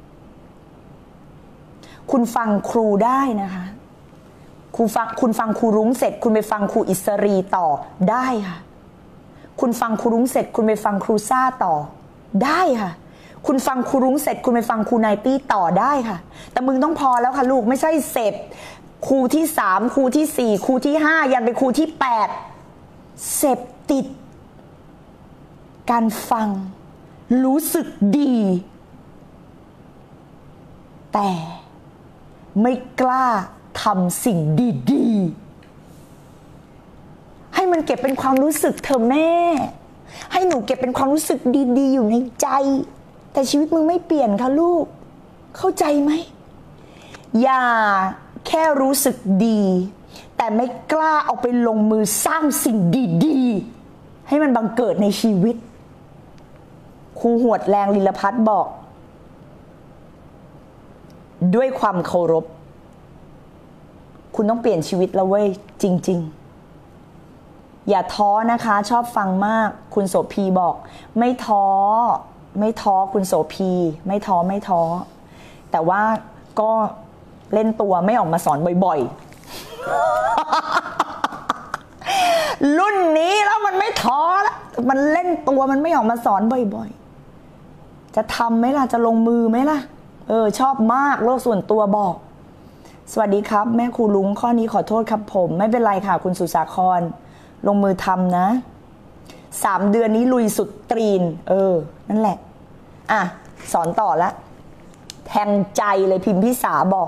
คุณฟังครูได้นะคะคุณฟังครูรุ้งเสร็จคุณไปฟังครูอิสรีต่อได้ค่ะคุณฟังครูรุ้งเสร็จคุณไปฟังครูซ่าต่อได้ค่ะคุณฟังครูรุ้งเสร็จคุณไปฟังครูไนตี้ต่อได้ค่ะแต่มึงต้องพอแล้วค่ะลูกไม่ใช่เสพครูที่3ครูที่4ครูที่5ยันไปครูที่8เสพติดการฟังรู้สึกดีแต่ไม่กล้าทำสิ่งดีๆให้มันเก็บเป็นความรู้สึกเธอแม่ให้หนูเก็บเป็นความรู้สึกดีๆอยู่ในใจแต่ชีวิตมึงไม่เปลี่ยนค่ะลูกเข้าใจไหมอย่าแค่รู้สึกดีแต่ไม่กล้าเอาไปลงมือสร้างสิ่งดีๆให้มันบังเกิดในชีวิตครูหวดแรงลิลพัฒน์บอกด้วยความเคารพคุณต้องเปลี่ยนชีวิตแล้วเว้ยจริงๆอย่าท้อนะคะชอบฟังมากคุณโสภีบอกไม่ท้อคุณโสภีไม่ท้อแต่ว่าก็เล่นตัวไม่ออกมาสอนบ่อยๆ รุ่นนี้แล้วมันไม่ท้อแล้วมันเล่นตัวมันไม่ออกมาสอนบ่อยๆจะทำไหมล่ะจะลงมือไหมล่ะชอบมากโลกส่วนตัวบอกสวัสดีครับแม่ครูลุงข้อนี้ขอโทษครับผมไม่เป็นไรค่ะคุณสุสาครลงมือทำนะ3 เดือนนี้ลุยสุดตรีนนั่นแหละสอนต่อละแทงใจเลยพิมพ์พี่สาบอก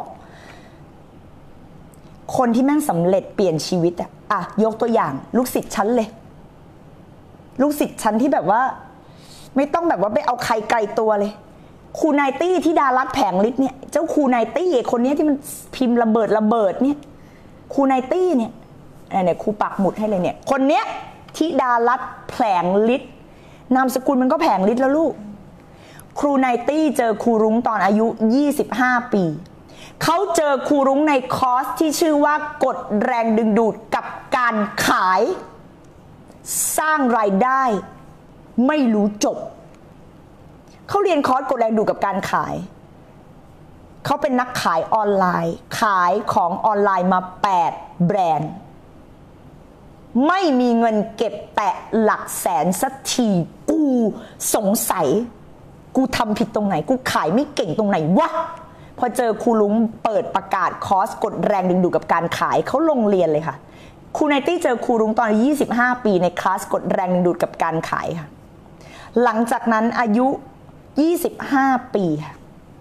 คนที่แม่งสำเร็จเปลี่ยนชีวิตยกตัวอย่างลูกศิษย์ชั้นเลยลูกศิษย์ชั้นที่แบบว่าไม่ต้องแบบว่าไปเอาใครไกลตัวเลยครูไนตี้ที่ดารัตแผงฤทธิ์เนี่ยเจ้าครูไนตี้คนนี้ที่มันพิมพ์ระเบิดเนี่ยครูไนตี้เนี่ยครูปักหมุดให้เลยเนี่ยคนเนี้ยที่ดารัตแผงฤทธิ์นามสกุลมันก็แผงฤทธิ์แล้วลูกครูไนตี้เจอครูรุ้งตอนอายุ25 ปีเขาเจอครูรุ้งในคอร์สที่ชื่อว่ากฎแรงดึงดูดกับการขายสร้างรายได้ไม่รู้จบเขาเรียนคอร์สกฎแรงดูดกับการขายเขาเป็นนักขายออนไลน์ขายของออนไลน์มา8 แบรนด์ไม่มีเงินเก็บแตะหลักแสนสักทีกูสงสัยกูทำผิดตรงไหนกูขายไม่เก่งตรงไหนวะพอเจอครูลุงเปิดประกาศคอร์สกดแรงดึงดูดกับการขายเขาลงเรียนเลยค่ะครูไนตี้เจอครูลุงตอนอายุ25 ปีในคลาสกดแรงดึงดูดกับการขายค่ะหลังจากนั้นอายุ25 ปีค่ะ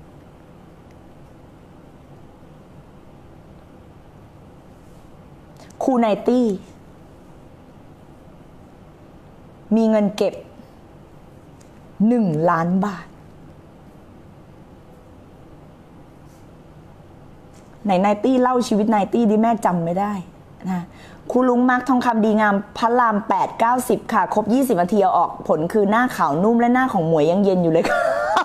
ครูไนตี้มีเงินเก็บ1 ล้านบาทไหนไนตี้เล่าชีวิตไนตี้ดิแม่จำไม่ได้นะครูลุงมาร์คทองคำดีงามพระราม8 90ค่ะครบ20 นาทีเอาออกผลคือหน้าขาวนุ่มและหน้าของหมวยยังเย็นอยู่เลยค่ะ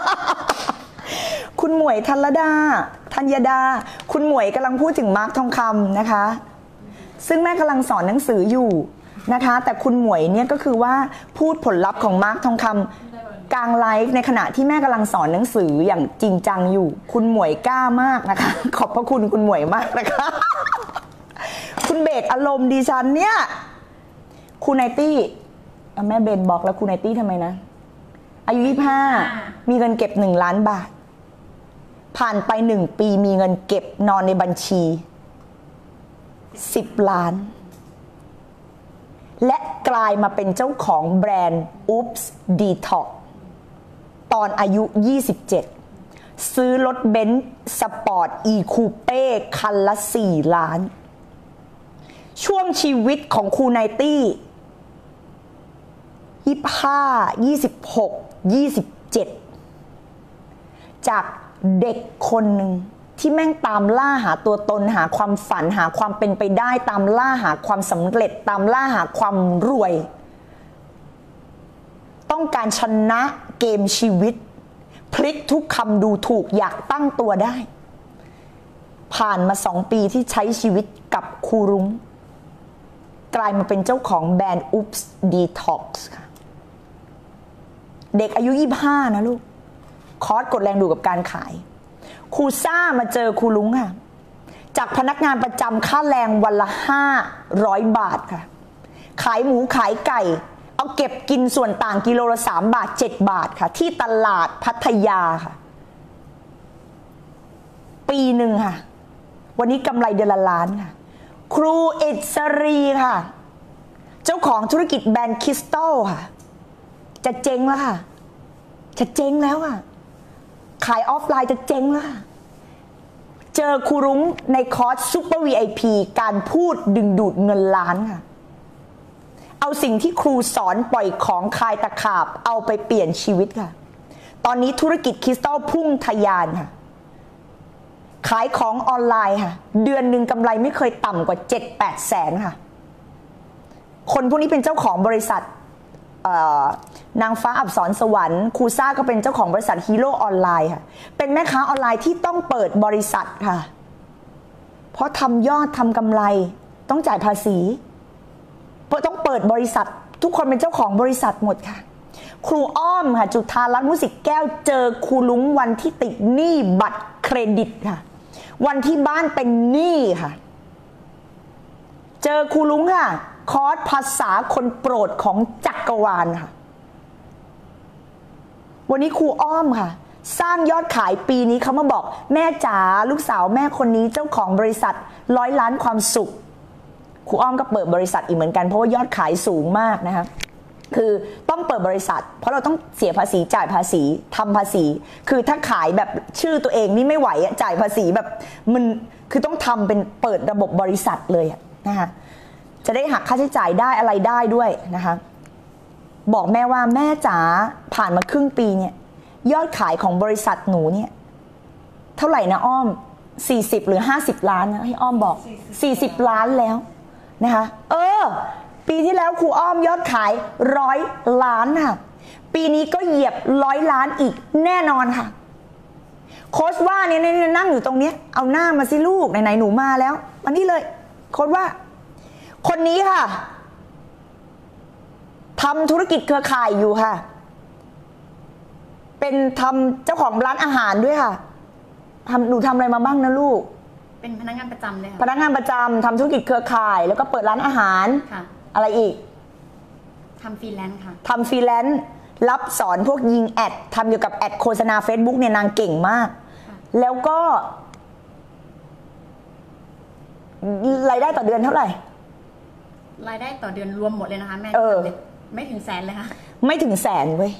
คุณหมวยธัญดาคุณหมวยกำลังพูดถึงมาร์คทองคำนะคะซึ่งแม่กำลังสอนหนังสืออยู่นะคะแต่คุณหมวยเนี่ยก็คือว่าพูดผลลัพธ์ของมาร์คทองคำกลางไลฟ์ในขณะที่แม่กำลังสอนหนังสืออย่างจริงจังอยู่คุณหมวยกล้ามากนะคะขอบพระคุณคุณหมวยมากนะคะ คุณเบรกอารมณ์ดิฉันเนี่ยคุณไนตี้แม่เบนบอกแล้วคุณไนตี้ทำไมนะอายุ25มีเงินเก็บ1 ล้านบาทผ่านไป1 ปีมีเงินเก็บนอนในบัญชี10 ล้านและกลายมาเป็นเจ้าของแบรนด์ Oops Detox ตอนอายุ27ซื้อรถเบนซ์สปอร์ตอีคูเป้คันละ4 ล้านช่วงชีวิตของครูไนตี้25 26 27จากเด็กคนหนึ่งที่แม่งตามล่าหาตัวตนหาความฝันหาความเป็นไปได้ตามล่าหาความสำเร็จตามล่าหาความรวยต้องการชนะเกมชีวิตพลิกทุกคำดูถูกอยากตั้งตัวได้ผ่านมา2 ปีที่ใช้ชีวิตกับครูรุ้งกลายมาเป็นเจ้าของแบรนด์ Oops Detox ค่ะเด็กอายุ25นะลูกคอร์สกดแรงดูดกับการขายครูซ่ามาเจอครูลุงค่ะจากพนักงานประจำค่าแรงวันละ500 บาทค่ะขายหมูขายไก่เอาเก็บกินส่วนต่างกิโลละ3 บาท7 บาทค่ะที่ตลาดพัทยาค่ะปีหนึ่งค่ะวันนี้กำไรเดือนละล้านค่ะครูอิสรีค่ะเจ้าของธุรกิจแบรนด์คริสตัลค่ะจะเจ๊งแล้วค่ะจะเจ๊งแล้วค่ะขายออฟไลน์จะเจ๊งแล้วค่ะเจอครูรุ้งในคอร์สซูเปอร์ VIP การพูดดึงดูดเงินล้านค่ะเอาสิ่งที่ครูสอนปล่อยของคายตะขาบเอาไปเปลี่ยนชีวิตค่ะตอนนี้ธุรกิจคริสตัลพุ่งทะยานค่ะขายของออนไลน์ค่ะเดือนหนึ่งกำไรไม่เคยต่ำกว่า 7-8 แสนค่ะคนพวกนี้เป็นเจ้าของบริษัทนางฟ้าอับสรสวรรค์ครูซ่าก็เป็นเจ้าของบริษัทฮีโร่ออนไลน์ค่ะเป็นแม่ค้าออนไลน์ที่ต้องเปิดบริษัทค่ะเพราะทำยอดทำกำไรต้องจ่ายภาษีเพราะต้องเปิดบริษัททุกคนเป็นเจ้าของบริษัทหมดค่ะครูอ้อมค่ะจุฑารัตน์มุสิกแก้วเจอครูลุงวันที่ติดหนี้บัตรเครดิตค่ะวันที่บ้านเป็นหนี้ค่ะเจอครูลุงค่ะคอร์สภาษาคนโปรดของจักรวาลค่ะวันนี้ครูอ้อมค่ะสร้างยอดขายปีนี้เขามาบอกแม่จ๋าลูกสาวแม่คนนี้เจ้าของบริษัท100 ล้านความสุขครูอ้อมก็เปิดบริษัทอีกเหมือนกันเพราะว่ายอดขายสูงมากนะคะคือต้องเปิดบริษัทเพราะเราต้องเสียภาษีจ่ายภาษีทำภาษีคือถ้าขายแบบชื่อตัวเองนี่ไม่ไหวอะจ่ายภาษีแบบมันคือต้องทำเป็นเปิดระบบบริษัทเลยนะคะจะได้หักค่าใช้จ่ายได้อะไรได้ด้วยนะคะบอกแม่ว่าแม่จ๋าผ่านมาครึ่งปีเนี่ยยอดขายของบริษัทหนูเนี่ยเท่าไหร่นะอ้อม40หรือ50 ล้านนะให้อ้อมบอก40 ล้านแล้วนะคะปีที่แล้วครูอ้อมยอดขาย100 ล้านค่ะปีนี้ก็เหยียบ100 ล้านอีกแน่นอนค่ะโค้ชว่าเนี่ยนั่งอยู่ตรงนี้เอาหน้ามาสิลูกไหนๆหนูมาแล้วมานี่เลยโค้ชว่าคนนี้ค่ะทำธุรกิจเครือข่ายอยู่ค่ะเป็นทำเจ้าของร้านอาหารด้วยค่ะหนูทำอะไรมาบ้างนะลูกเป็นพนักงานประจำเลยค่ะพนักงานประจำทำธุรกิจเครือข่ายแล้วก็เปิดร้านอาหารอะไรอีกทำฟรีแลนซ์ค่ะทำฟรีแลนซ์รับสอนพวกยิงแอดทำเกี่ยวกับแอดโฆษณา Facebook เนี่ยนางเก่งมากแล้วก็รายได้ต่อเดือนเท่าไหร่รายได้ต่อเดือนรวมหมดเลยนะคะแม่ไม่ถึงแสนเลยค่ะไม่ถึงแสนเว้ย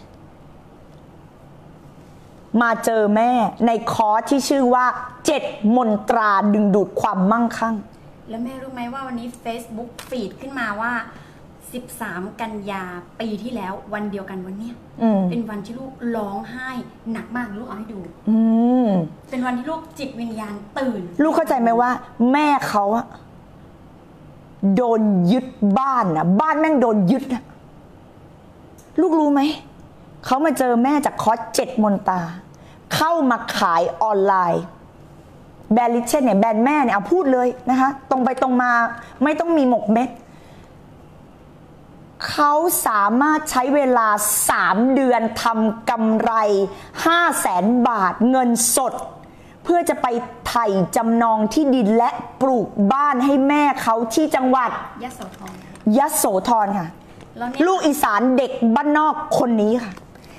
มาเจอแม่ในคอร์สที่ชื่อว่า7มนตราดึงดูดความมั่งคั่งแล้วแม่รู้ไหมว่าวันนี้ Facebook ฟีดขึ้นมาว่า13 กันยาปีที่แล้ววันเดียวกันวันเนี้ยเป็นวันที่ลูกร้องไห้หนักมากลูกเอาให้ดูเป็นวันที่ลูกจิตวิญญาณตื่นลูกเข้าใจไหมว่าแม่เขาอะโดนยึดบ้านนะบ้านแม่งโดนยึดนะลูกรู้ไหมเขามาเจอแม่จากคอร์ส7มนตราเข้ามาขายออนไลน์แบรนด์ลิเช่นเนี่ยแบรนด์แม่เนี่ยเอาพูดเลยนะคะตรงไปตรงมาไม่ต้องมีหมกเม็ดเขาสามารถใช้เวลา3 เดือนทำกำไร500,000 บาทเงินสดเพื่อจะไปไถ่จำนองที่ดินและปลูกบ้านให้แม่เขาที่จังหวัดยโสธรค่ะลูกอีสานเด็กบ้านนอกคนนี้ค่ะ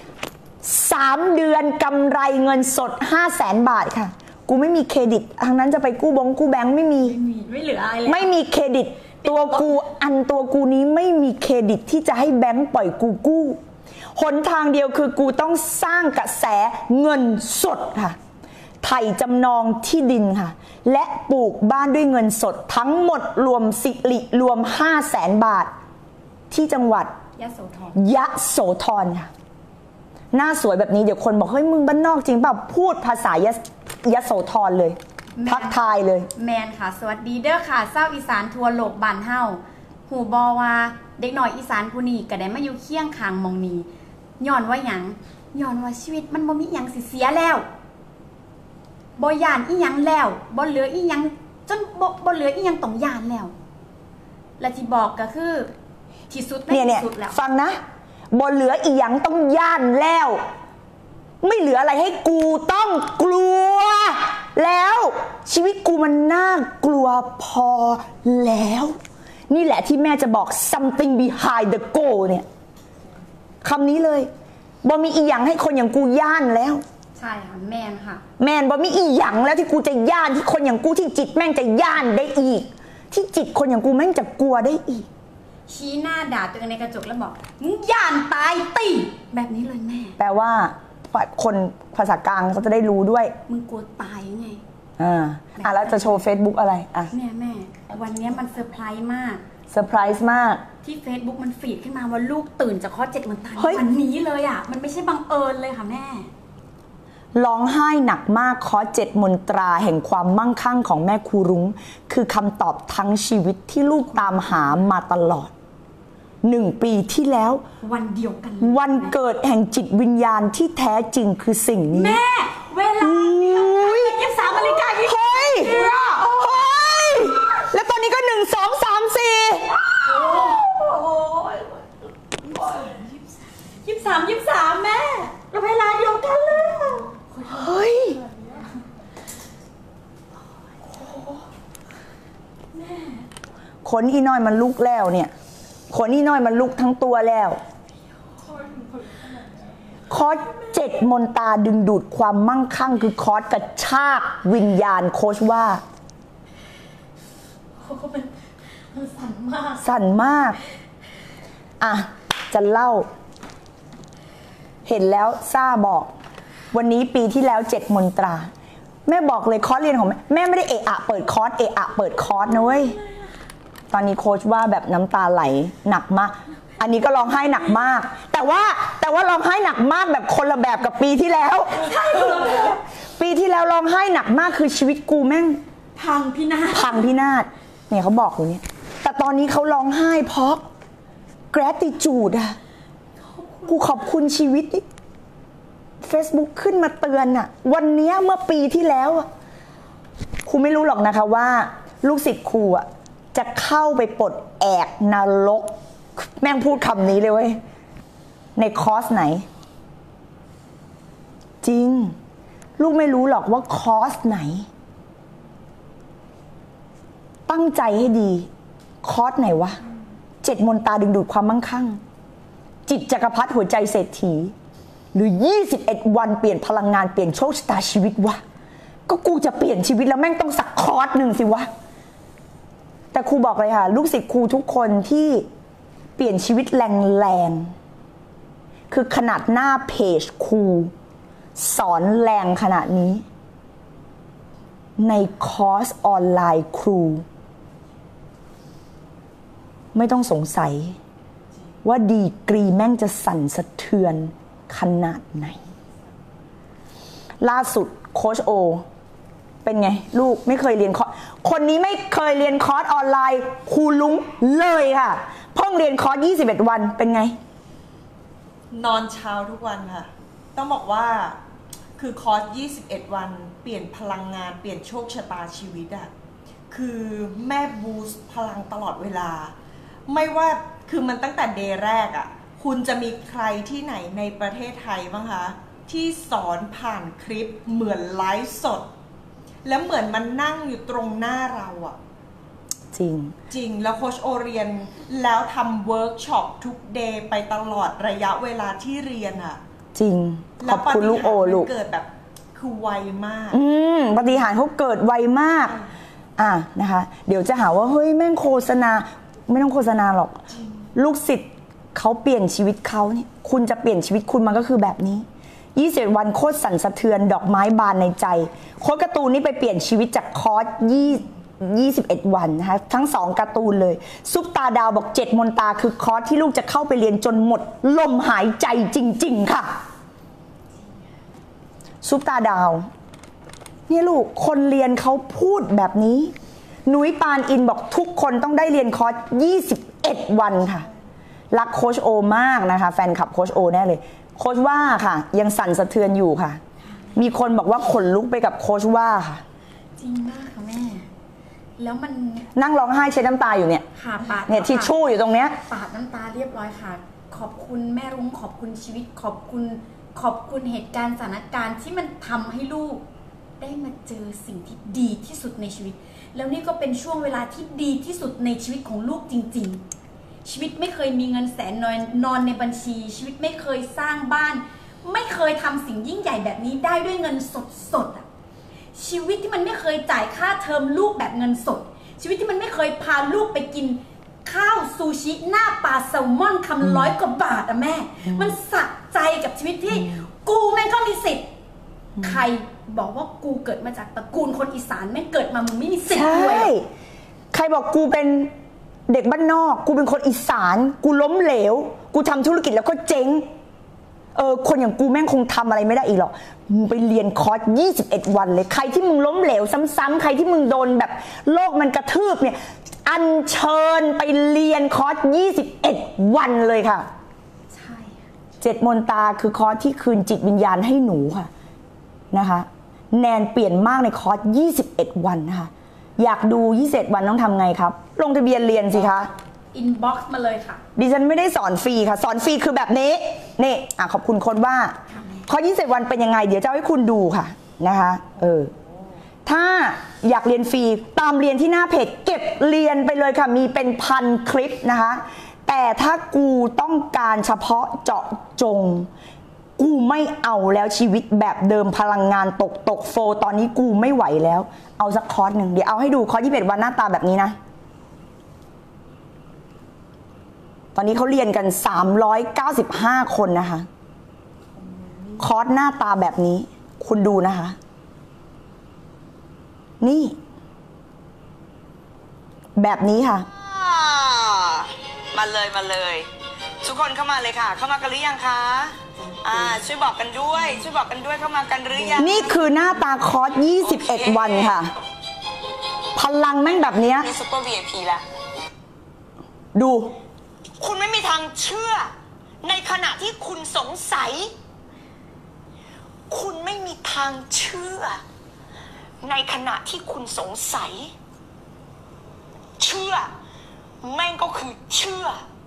3 เดือนกำไรเงินสด500,000 บาทค่ะกูไม่มีเครดิตทางนั้นจะไปกู้แบงค์ไม่เหลืออะไรเลยไม่มีเครดิตตัวกูนี้ไม่มีเครดิตที่จะให้แบงค์ปล่อยกูกู้หนทางเดียวคือกูต้องสร้างกระแสเงินสดค่ะไถ่จำนองที่ดินค่ะและปลูกบ้านด้วยเงินสดทั้งหมดรวมรวม500,000 บาทที่จังหวัดยโสธรค่ะหน้าสวยแบบนี้เดี๋ยวคนบอกเฮ้ยมึงบ้านนอกจริงเปล่าพูดภาษายโสธรเลยทักทายเลยแมนค่ะสวัสดีเด้อค่ะเศร้าอีสานทัวโลกบ้านเฮาหูบอว่าเด็กหน่อยอีสานผู้นี้ก็ได้มาอยู่เคียงข้างมองนี้ย้อนว่าหยังย้อนว่าชีวิตมันบ่มีหยังสิเสียแล้วบ่ย่านอีหยังแล้วบ่เหลืออีหยังจนบ่เหลืออีหยังต้องย่านแล้วและที่บอกก็คือที่สุดในที่สุดแล้วฟังนะบ่เหลืออีหยังต้องย่านแล้วไม่เหลืออะไรให้กูต้องกลัวแล้วชีวิตกูมันน่ากลัวพอแล้วนี่แหละที่แม่จะบอก something behind the goal เนี่ยคำนี้เลยบ่มีอีหยังให้คนอย่างกูย่านแล้วใช่ค่ะแมนค่ะแมนบ่มีอีหยังแล้วที่กูจะย่านที่คนอย่างกูที่จิตแม่งจะย่านได้อีกที่จิตคนอย่างกูแม่งจะกลัวได้อีกชี้หน้าด่าตัวเองในกระจกแล้วบอกมึงย่านตายตีแบบนี้เลยแม่แปลว่าคนภาษากลางเขาจะได้รู้ด้วยมึงกลัวตายไงแล้วจะโชว์ Facebook อะไรเนี่ยแม่วันนี้มันเซอร์ไพรส์มากที่ Facebook มันฟีดขึ้นมาว่าลูกตื่นจากข้อ7 วันตายวันนี้เลยมันไม่ใช่บังเอิญเลยค่ะแม่ร้องไห้หนักมากคอร์ส7มนตราแห่งความมั่งคั่งของแม่ครูรุ้งคือคำตอบทั้งชีวิตที่ลูกตามหามาตลอด1 ปีที่แล้ววันเดียวกันวันเกิดแห่งจิตวิญญาณที่แท้จริงคือสิ่งนี้แม่เวลา23 นาฬิกาเฮ้ยแล้วตอนนี้ก็1 2 3 4 23 แม่เราเวลาเดียวกันเลยเฮ้ยขนอีน้อยมันลุกแล้วเนี่ยขนอีน้อยมันลุกทั้งตัวแล้วคอร์ส7มนตราดึงดูดความมั่งคั่งคือคอร์สกระชากวิญญาณโค้ชว่ามันสั่นมากจะเล่าเห็นแล้วซ่าบอกวันนี้ปีที่แล้ว7มนตราแม่บอกเลยคอร์สเรียนของแม่ไม่ได้เปิดคอร์สนะเว้ยตอนนี้โค้ชว่าแบบน้ำตาไหลหนักมากอันนี้ก็ร้องไห้หนักมากแต่ว่าร้องไห้หนักมากแบบคนละแบบกับปีที่แล้วปีที่แล้วร้องไห้หนักมากคือชีวิตกูแม่งพังพินาศเนี่ยเขาบอกอยู่เนี่ยแต่ตอนนี้เขาร้องไห้เพราะ gratitude กูขอบคุณชีวิตนี่ Facebook ขึ้นมาเตือนวันนี้เมื่อปีที่แล้วครูไม่รู้หรอกนะคะว่าลูกศิษย์ครูจะเข้าไปปลดแอกนรกแม่งพูดคำนี้เลยเว้ยในคอร์สไหนจริงลูกไม่รู้หรอกว่าคอร์สไหนตั้งใจให้ดีคอร์สไหนวะ 7 มนตราดึงดูดความมั่งคั่งจิตจักรพรรดิหัวใจเศรษฐีหรือ21 วันเปลี่ยนพลังงานเปลี่ยนโชคชะตาชีวิตวะก็กูจะเปลี่ยนชีวิตแล้วแม่งต้องสักคอร์สหนึ่งสิวะแต่ครูบอกเลยค่ะลูกศิษย์ครูทุกคนที่เปลี่ยนชีวิตแรงๆคือขนาดหน้าเพจครูสอนแรงขนาดนี้ในคอร์สออนไลน์ครูไม่ต้องสงสัยว่าดีกรีแม่งจะสั่นสะเทือนขนาดไหนล่าสุดโค้ชโอเป็นไงลูกไม่เคยเรียนคอร์สคนนี้ไม่เคยเรียนคอร์สออนไลน์ครูลุงเลยค่ะเพิ่งเรียนคอร์ส21 วันเป็นไงนอนเช้าทุกวันค่ะต้องบอกว่าคือคอร์ส21 วันเปลี่ยนพลังงานเปลี่ยนโชคชะตาชีวิตอะคือแม่บูสต์พลังตลอดเวลาไม่ว่าคือมันตั้งแต่เดย์แรกอะคุณจะมีใครที่ไหนในประเทศไทยบ้างคะที่สอนผ่านคลิปเหมือนไลฟ์สดแล้วเหมือนมันนั่งอยู่ตรงหน้าเราอะจริงแล้วโค้ชโอเรียนแล้วทำเวิร์กช็อปทุกเดย์ไปตลอดระยะเวลาที่เรียนอะจริงขอบคุณลูกโอลูกเกิดแบบคือไวมากปฏิหารย์เขาเกิดไวมากนะคะเดี๋ยวจะหาว่าเฮ้ยแม่งโฆษณาไม่ต้องโฆษณาหรอกลูกศิษย์เขาเปลี่ยนชีวิตเขาเนี่ยคุณจะเปลี่ยนชีวิตคุณมันก็คือแบบนี้21 วันโคตรสั่นสะเทือนดอกไม้บานในใจโค้ชการ์ตูนนี่ไปเปลี่ยนชีวิตจากคอร์ส21 วันนะคะทั้ง2การ์ตูนเลยซุปตาดาวบอก7 มนตราคือคอร์สที่ลูกจะเข้าไปเรียนจนหมดลมหายใจจริงๆค่ะซุปตาดาวเนี่ยลูกคนเรียนเขาพูดแบบนี้นุ้ยปานอินบอกทุกคนต้องได้เรียนคอร์ส21 วันค่ะรักโค้ชโอมากนะคะแฟนคลับโค้ชโอแน่เลยโค้ชว่าค่ะยังสั่นสะเทือนอยู่ค่ะมีคนบอกว่าขนลุกไปกับโค้ชว่าค่ะจริงมากค่ะแม่แล้วมันนั่งร้องไห้เช็ดน้ำตาอยู่เนี่ยค่ะปาดเนี่ยทิชชู่อยู่ตรงเนี้ยปาดน้ำตาเรียบร้อยค่ะขอบคุณแม่รุ้งขอบคุณชีวิตขอบคุณเหตุการณ์สถานการณ์ที่มันทำให้ลูกได้มาเจอสิ่งที่ดีที่สุดในชีวิตแล้วนี่ก็เป็นช่วงเวลาที่ดีที่สุดในชีวิตของลูกจริงๆชีวิตไม่เคยมีเงินแสนนอนในบัญชีชีวิตไม่เคยสร้างบ้านไม่เคยทำสิ่งยิ่งใหญ่แบบนี้ได้ด้วยเงินสดอ่ะชีวิตที่มันไม่เคยจ่ายค่าเทอมลูกแบบเงินสดชีวิตที่มันไม่เคยพาลูกไปกินข้าวซูชิหน้าปลาแซลมอนคำ100 กว่าบาทอะแม่มันสะใจกับชีวิตที่กูแม่งก็มีสิทธิ์ใครบอกว่ากูเกิดมาจากตระกูลคนอีสานแม่งเกิดมามึงไม่มีสิทธิ์ด้วยใครบอกกูเป็นเด็กบ้านนอกกูเป็นคนอีสานกูล้มเหลวกูทำธุรกิจแล้วก็เจ๊งคนอย่างกูแม่งคงทำอะไรไม่ได้อีกหรอกมึงไปเรียนคอร์ส21 วันเลยใครที่มึงล้มเหลวซ้ำๆใครที่มึงโดนแบบโลกมันกระทืบเนี่ยอัญเชิญไปเรียนคอร์ส21 วันเลยค่ะใช่ 7 มนตราคือคอร์สที่คืนจิตวิญญาณให้หนูค่ะนะคะแนนเปลี่ยนมากในคอร์ส21 วันนะคะอยากดู21 วันต้องทำไงครับลงทะเบียนเรียนสิคะอินบ็อกซ์มาเลยค่ะดิฉันไม่ได้สอนฟรีค่ะสอนฟรีคือแบบนี้นี่ขอบคุณคนว่าคอร์ส21 วันเป็นยังไงเดี๋ยวจะให้คุณดูค่ะนะคะถ้าอยากเรียนฟรีตามเรียนที่หน้าเพจเก็บเรียนไปเลยค่ะมีเป็นพันคลิปนะคะแต่ถ้ากูต้องการเฉพาะเจาะจงกูไม่เอาแล้วชีวิตแบบเดิมพลังงานตกโฟตอนนี้กูไม่ไหวแล้วเอาสักคอร์สหนึ่งเดี๋ยวเอาให้ดูคอร์ส21 วันหน้าตาแบบนี้นะตอนนี้เขาเรียนกัน395 คนนะคะคอร์สหน้าตาแบบนี้คุณดูนะคะนี่แบบนี้ค่ะมาเลยทุกคนเข้ามาเลยค่ะเข้ามากันหรือยังคะช่วยบอกกันด้วยเข้ามากันหรือยังนี่คือหน้าตาคอร์ส21 วันค่ะพลังแม่งแบบนี้มีซุปเปอร์ VIP ละดูคุณไม่มีทางเชื่อในขณะที่คุณสงสัยคุณไม่มีทางเชื่อในขณะที่คุณสงสัยเชื่อแม่งก็คือเชื่อ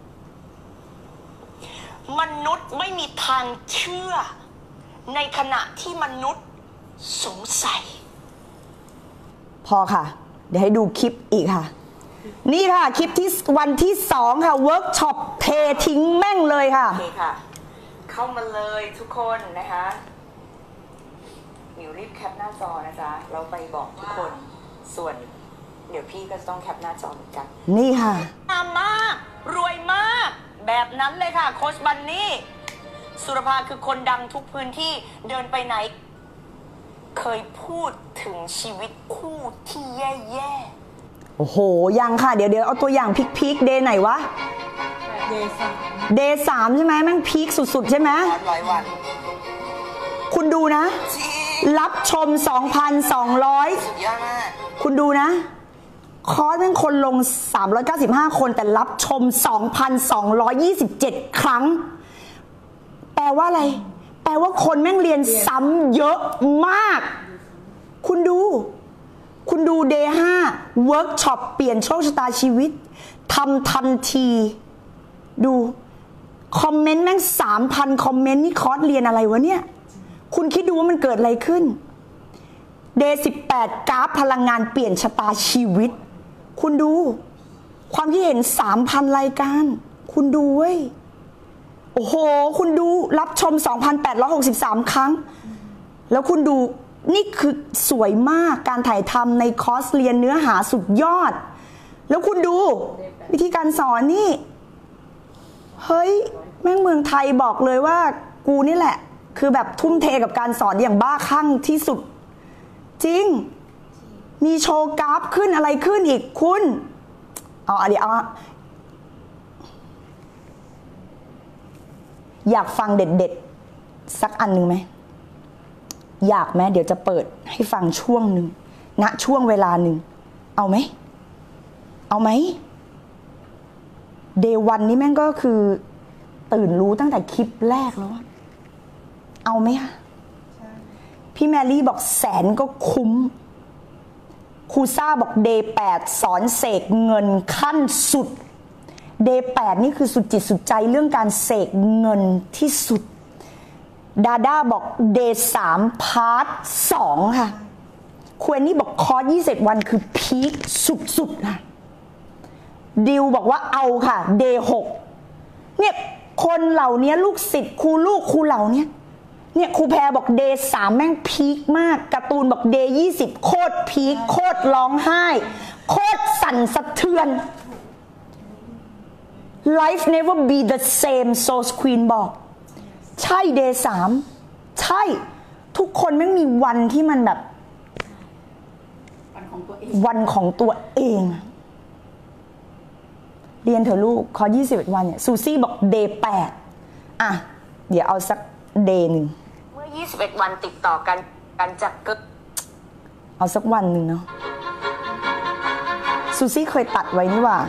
มนุษย์ไม่มีทางเชื่อในขณะที่มนุษย์สงสัยพอค่ะเดี๋ยวให้ดูคลิปอีกค่ะนี่ค่ะ คลิปที่วันที่2ค่ะเวิร์กช็อปเททิ้งแม่งเลยค่ะโอเคค่ะ เข้ามาเลยทุกคนนะคะหมิวรีบแคปหน้าจอนะจ๊ะเราไปบอกทุกคน ส่วนเดี๋ยวพี่ก็ต้องแคปหน้าจอเหมือนกันนี่ค่ะงามมาก รวยมาก แบบนั้นเลยค่ะ โค้ชบันนี่ สุรภาคือคนดังทุกพื้นที่เดินไปไหน เคยพูดถึงชีวิตคู่ที่แย่ๆโอ้โห ยังค่ะ เดี๋ยวเอาตัวอย่างพีคๆเดย์ไหนวะ เดย์3ใช่ไหมแม่งพีคสุดๆใช่ไหม 100 วันคุณดูนะจริงรับชม 2,200 สุดยอดมากคุณดูนะ คอร์สแม่งคนลง 395 คนแต่รับชม 2,227 ครั้ง แปลว่าอะไร แปลว่าคนแม่งเรียนซ้ำเยอะมาก คุณดู เดย์5เวิร์กช็อปเปลี่ยนโชคชะตาชีวิตทำทันที ดูคอมเมนต์แม่ง 3,000 คอมเมนต์นี่คอร์สเรียนอะไรวะเนี่ย คุณคิดดูว่ามันเกิดอะไรขึ้น เดย์18กราฟพลังงานเปลี่ยนชะตาชีวิต คุณดู ความคิดเห็น 3,000 รายการ คุณดูเว้ย โอ้โห คุณดูรับชม 2,863 ครั้ง แล้วคุณดูนี่คือสวยมากการถ่ายทำในคอร์สเรียนเนื้อหาสุดยอด แล้วคุณดูวิธีการสอนนี่ เฮ้ย แม่งเมืองไทยบอกเลยว่ากูนี่แหละ คือแบบทุ่มเทกับการสอนอย่างบ้าคลั่งที่สุด จริง มีโชว์กราฟขึ้นอะไรขึ้นอีกคุณเดี๋ยวอยากฟังเด็ดๆสักอันหนึ่งไหม อยากไหมเดี๋ยวจะเปิดให้ฟังช่วงหนึ่งณช่วงเวลาหนึ่งเอาไหมเดย์วันนี้แม่งก็คือตื่นรู้ตั้งแต่คลิปแรกแล้วเอาไหมคะพี่แมรี่บอกแสนก็คุ้มครูซ่าบอกเดย์8สอนเสกเงินขั้นสุดเดย์8นี่คือสุดจิตสุดใจเรื่องการเสกเงินที่สุดดาด้าบอกเดย์3พาร์ท2ค่ะควนนี่บอกคอร์ส20 วันคือพีคสุดๆค่ะดิวบอกว่าเอาค่ะเดย์6เนี่ยคนเหล่านี้ลูกศิษย์ครูเหล่านี้เนี่ยครูแพรบอกเดย์3แม่งพีคมากการ์ตูนบอกเดย์20โคตรพีคโคตรร้องไห้โคตรสั่นสะเทือน Life never be the same Soul Queen บอกใช่เดย์3ใช่ทุกคนแม่งมีวันที่มันแบบวันของตัวเองเรียนเถอะลูกขอ21 วันเนี่ยซูซี่บอกเดย์8เดี๋ยวเอาสักเดย์หนึ่งเมื่อ21 วันติดต่อกันจะเกิดเอาสักวันหนึ่งเนาะซูซี่เคยตัดไว้นี่ว่า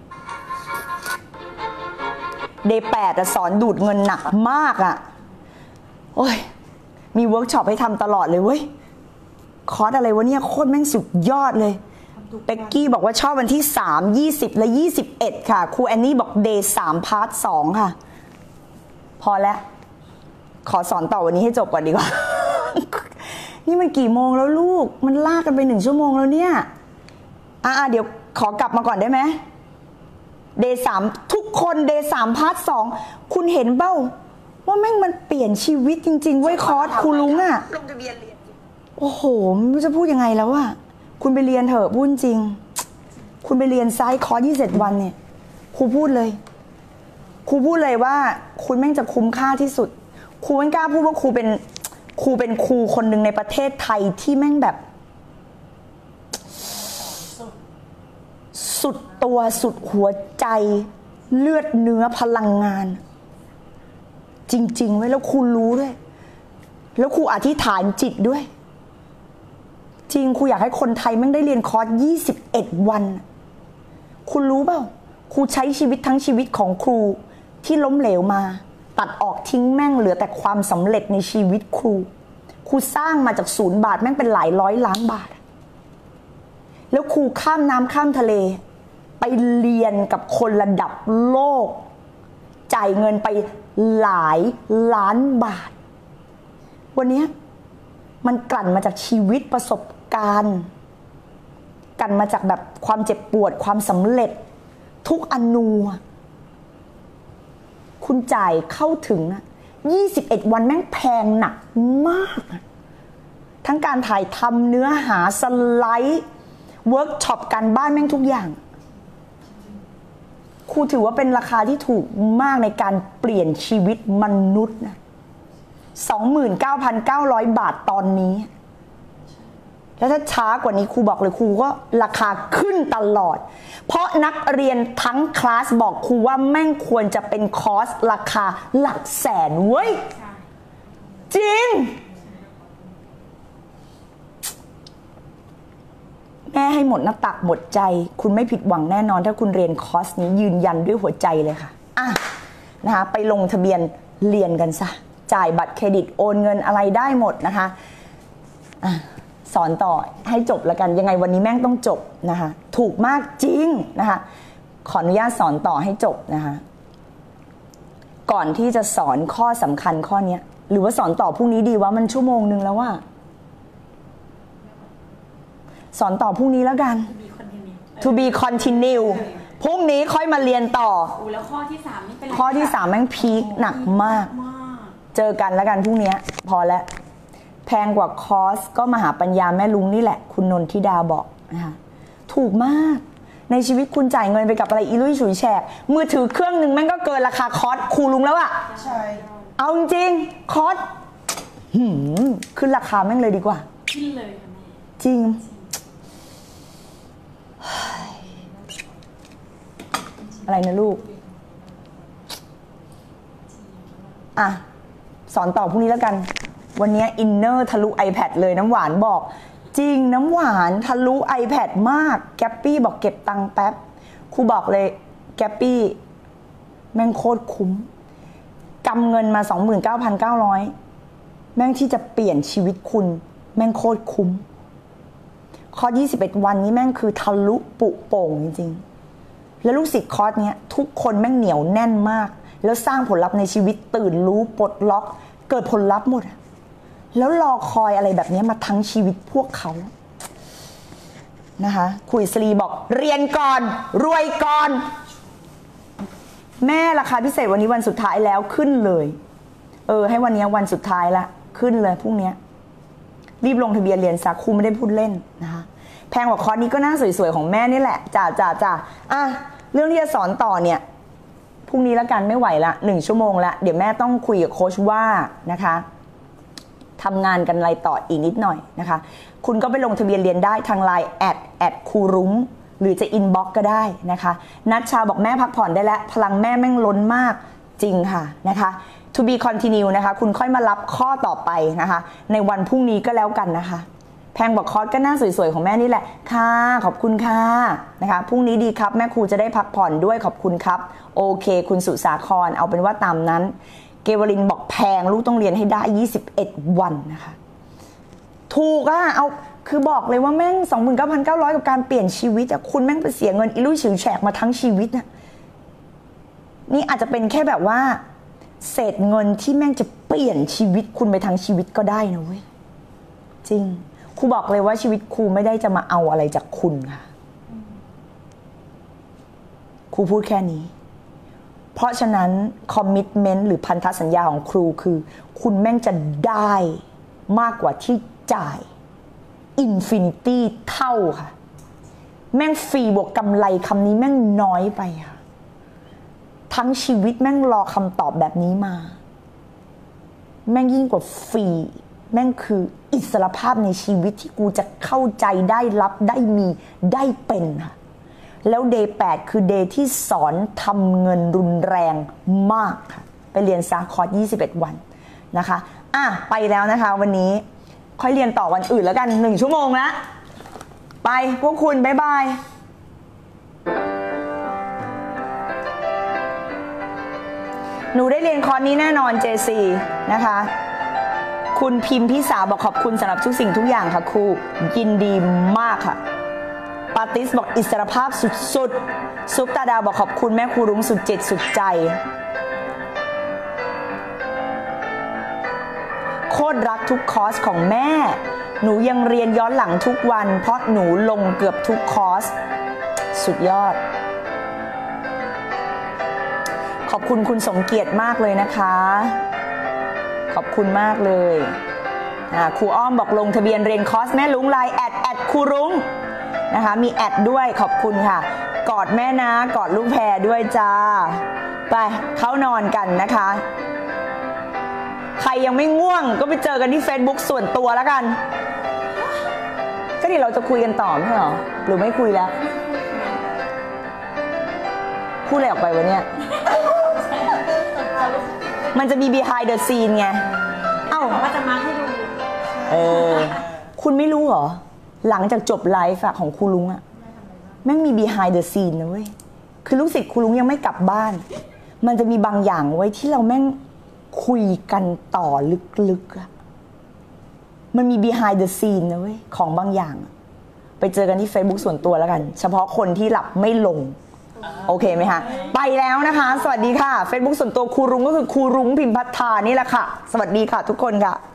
เดย์8สอนดูดเงินหนักมากโอ้ยมีเวิร์กช็อปให้ทำตลอดเลยเว้ยคอร์สอะไรวะเนี่ยโคตรแม่งสุดยอดเลยเป็กกี้บอกว่าชอบวันที่3 20และ21ค่ะครูแอนนี่บอกเดย์3พาร์ท2ค่ะพอแล้วขอสอนต่อวันนี้ให้จบก่อนดีกว่า นี่มันกี่โมงแล้วลูกมันลากกันไป1 ชั่วโมงแล้วเนี่ยเดี๋ยวขอกลับมาก่อนได้ไหมเดย์3ทุกคนเดย์3พาร์ท2คุณเห็นเบ้าว่าแม่งมันเปลี่ยนชีวิตจริงๆเว้ยคอร์สครูลุงลงทะเบียนเรียนโอ้โหไม่รู้จะพูดยังไงแล้วคุณไปเรียนเถอะพูดจริงคุณไปเรียนไซส์คอร์ส20 วันเนี่ยครูพูดเลยว่าคุณแม่งจะคุ้มค่าที่สุดครูไม่กล้าพูดว่าครูเป็นครูคนหนึ่งในประเทศไทยที่แม่งแบบสุดตัวสุดหัวใจเลือดเนื้อพลังงานจริงๆไว้แล้วครูรู้ด้วยแล้วครูอธิษฐานจิตด้วยจริงครูอยากให้คนไทยแม่งได้เรียนคอร์ส21 วันคุณรู้เปล่าครูใช้ชีวิตทั้งชีวิตของครูที่ล้มเหลวมาตัดออกทิ้งแม่งเหลือแต่ความสำเร็จในชีวิตครูสร้างมาจาก0 บาทแม่งเป็นหลายร้อยล้านบาทแล้วครูข้ามน้ำข้ามทะเลไปเรียนกับคนระดับโลกจ่ายเงินไปหลายล้านบาทวันนี้มันกลั่นมาจากชีวิตประสบการณ์กันมาจากแบบความเจ็บปวดความสำเร็จทุกอนูคุณจ่ายเข้าถึง21 วันแม่งแพงหนักมากทั้งการถ่ายทำเนื้อหาสไลด์เวิร์กช็อปการบ้านแม่งทุกอย่างครูถือว่าเป็นราคาที่ถูกมากในการเปลี่ยนชีวิตมนุษย์นะ 29,900 บาทตอนนี้แล้วถ้าช้ากว่านี้ครูบอกเลยครูก็ราคาขึ้นตลอดเพราะนักเรียนทั้งคลาสบอกครูว่าแม่งควรจะเป็นคอร์สราคาหลักแสนเว้ยจริงแม่ให้หมดหน้าตักหมดใจคุณไม่ผิดหวังแน่นอนถ้าคุณเรียนคอร์สนี้ยืนยันด้วยหัวใจเลยค่ะนะคะไปลงทะเบียนเรียนกันซะจ่ายบัตรเครดิตโอนเงินอะไรได้หมดนะคะสอนต่อให้จบแล้วกันยังไงวันนี้แม่งต้องจบนะคะถูกมากจริงนะคะขออนุญาตสอนต่อให้จบนะคะก่อนที่จะสอนข้อสำคัญข้อนี้หรือว่าสอนต่อพรุ่งนี้ดีว่ามันชั่วโมงนึงแล้วว่าสอนต่อพรุ่งนี้แล้วกัน to be continue พรุ่งนี้ค่อยมาเรียนต่อแล้วข้อที่3นี่เป็นข้อที่3แม่งพีคหนักมากเจอกันแล้วกันพรุ่งนี้พอแล้วแพงกว่าคอร์สก็มหาปัญญาแม่ลุงนี่แหละคุณนนทิดาบอกนะคะถูกมากในชีวิตคุณจ่ายเงินไปกับอะไรอีลุยฉุยแฉกมือถือเครื่องหนึ่งแม่งก็เกินราคาคอร์สครูลุงแล้วอะใช่เอาจริงคอร์สขึ้นราคาแม่งเลยดีกว่าขึ้นเลยค่ะแม่จริงอะไรนะลูกสอนต่อพรุ่งนี้แล้วกันวันนี้อินเนอร์ทะลุ iPad เลยน้ำหวานบอกจริงน้ำหวานทะลุ iPad มากแกปปี้บอกเก็บตังค์แป๊บครูบอกเลยแกปปี้แม่งโคตรคุ้มกำเงินมา 29,900 แม่งที่จะเปลี่ยนชีวิตคุณแม่งโคตรคุ้มคอร์ส21 วันนี้แม่งคือทะลุปุโป่งจริงๆแล้วลูกศิษย์คอร์สเนี้ยทุกคนแม่งเหนียวแน่นมากแล้วสร้างผลลัพธ์ในชีวิตตื่นรู้ปลดล็อกเกิดผลลัพธ์หมดแล้วรอคอยอะไรแบบนี้มาทั้งชีวิตพวกเขานะคะคุยสลีบอกเรียนก่อนรวยก่อนแม่ราคาพิเศษวันนี้วันสุดท้ายแล้วขึ้นเลยให้วันนี้วันสุดท้ายละขึ้นเลยพรุ่งนี้รีบลงทะเบียนเรียนซะครูไม่ได้พูดเล่นนะคะแพงกว่าคอร์สนี้ก็น่าสวยๆของแม่นี่แหละจ้าเรื่องที่จะสอนต่อเนี่ยพรุ่งนี้แล้วกันไม่ไหวละ1 ชั่วโมงละเดี๋ยวแม่ต้องคุยกับโค้ชว่านะคะทำงานกันอะไรต่ออีกนิดหน่อยนะคะคุณก็ไปลงทะเบียนเรียนได้ทาง LINE แอดครูรุ้งหรือจะอินบ็อกก็ได้นะคะนัชชาบอกแม่พักผ่อนได้แล้วพลังแม่แม่งล้นมากจริงค่ะนะคะ to be continue นะคะคุณค่อยมารับข้อต่อไปนะคะในวันพรุ่งนี้ก็แล้วกันนะคะแพงบอกคอร์สก็น่าสวยๆของแม่นี่แหละค่ะขอบคุณค่ะนะคะพรุ่งนี้ดีครับแม่ครูจะได้พักผ่อนด้วยขอบคุณครับโอเคคุณสุสาครเอาเป็นว่าตามนั้นเกวลินบอกแพงลูกต้องเรียนให้ได้21 วันนะคะถูกเอาคือบอกเลยว่าแม่ง 29,900 กับการเปลี่ยนชีวิตคุณแม่งไปเสียเงินอิลุยฉิวแฉกมาทั้งชีวิตนี่อาจจะเป็นแค่แบบว่าเศษเงินที่แม่งจะเปลี่ยนชีวิตคุณไปทั้งชีวิตก็ได้นะเว้ยจริงครูบอกเลยว่าชีวิตครูไม่ได้จะมาเอาอะไรจากคุณค่ะครูพูดแค่นี้เพราะฉะนั้นคอมมิตเมนต์หรือพันธสัญญาของครูคือคุณแม่งจะได้มากกว่าที่จ่ายอินฟินิตี้เท่าค่ะแม่งฟรีบวกกำไรคำนี้แม่งน้อยไปค่ะทั้งชีวิตแม่งรอคำตอบแบบนี้มาแม่งยิ่งกว่าฟรีแม่งคืออิสรภาพในชีวิตที่กูจะเข้าใจได้รับได้มีได้เป็นค่ะแล้วเดย์8คือเดย์ที่สอนทำเงินรุนแรงมากค่ะไปเรียนซาคอร์ส21 วันนะคะไปแล้วนะคะวันนี้ค่อยเรียนต่อวันอื่นแล้วกัน1 ชั่วโมงละไปพวกคุณบ๊ายบายหนูได้เรียนคอร์สนี้แน่นอน JC นะคะคุณพิมพ์พี่สาวบอกขอบคุณสำหรับทุกสิ่งทุกอย่างค่ะครูยินดีมากค่ะปาติสบอกอิสรภาพสุดๆซุปตาดาวบอกขอบคุณแม่ครูรุ้งสุดจิตสุดใจโคตรรักทุกคอร์สของแม่หนูยังเรียนย้อนหลังทุกวันเพราะหนูลงเกือบทุกคอร์สสุดยอดขอบคุณคุณสมเกียรติมากเลยนะคะขอบคุณมากเลยครูอ้อมบอกลงทะเบียนเรียนคอร์สแม่ลุงไลน์แอดครูรุ้งนะคะมีแอดด้วยขอบคุณค่ะกอดแม่นะกอดลูกแพรด้วยจ้าไปเข้านอนกันนะคะใครยังไม่ง่วงก็ไปเจอกันที่ Facebook ส่วนตัวแล้วกันก็เดี๋ยวเราจะคุยกันต่อไม่ใช่หรอหรือไม่คุยแล้วพูดอะไรออกไปวะเนี่ยมันจะมี behind the scene ไงเอ้าบอกว่าจะมาให้ดูคุณไม่รู้เหรอหลังจากจบไลฟ์ของครูลุงอะแม่งมี behind the scene นะเว้ยคือลูกศิษย์ครูลุงยังไม่กลับบ้านมันจะมีบางอย่างไว้ที่เราแม่งคุยกันต่อลึกๆอะมันมี behind the scene นะเว้ยของบางอย่างไปเจอกันที่ Facebook ส่วนตัวแล้วกันเฉพาะคนที่หลับไม่ลงโอเคไหมคะไปแล้วนะคะสวัสดีค่ะ Facebook ส่วนตัวครูรุ้งก็คือครูรุ้งพิมพัฒนานี่แหละค่ะสวัสดีค่ะทุกคนค่ะ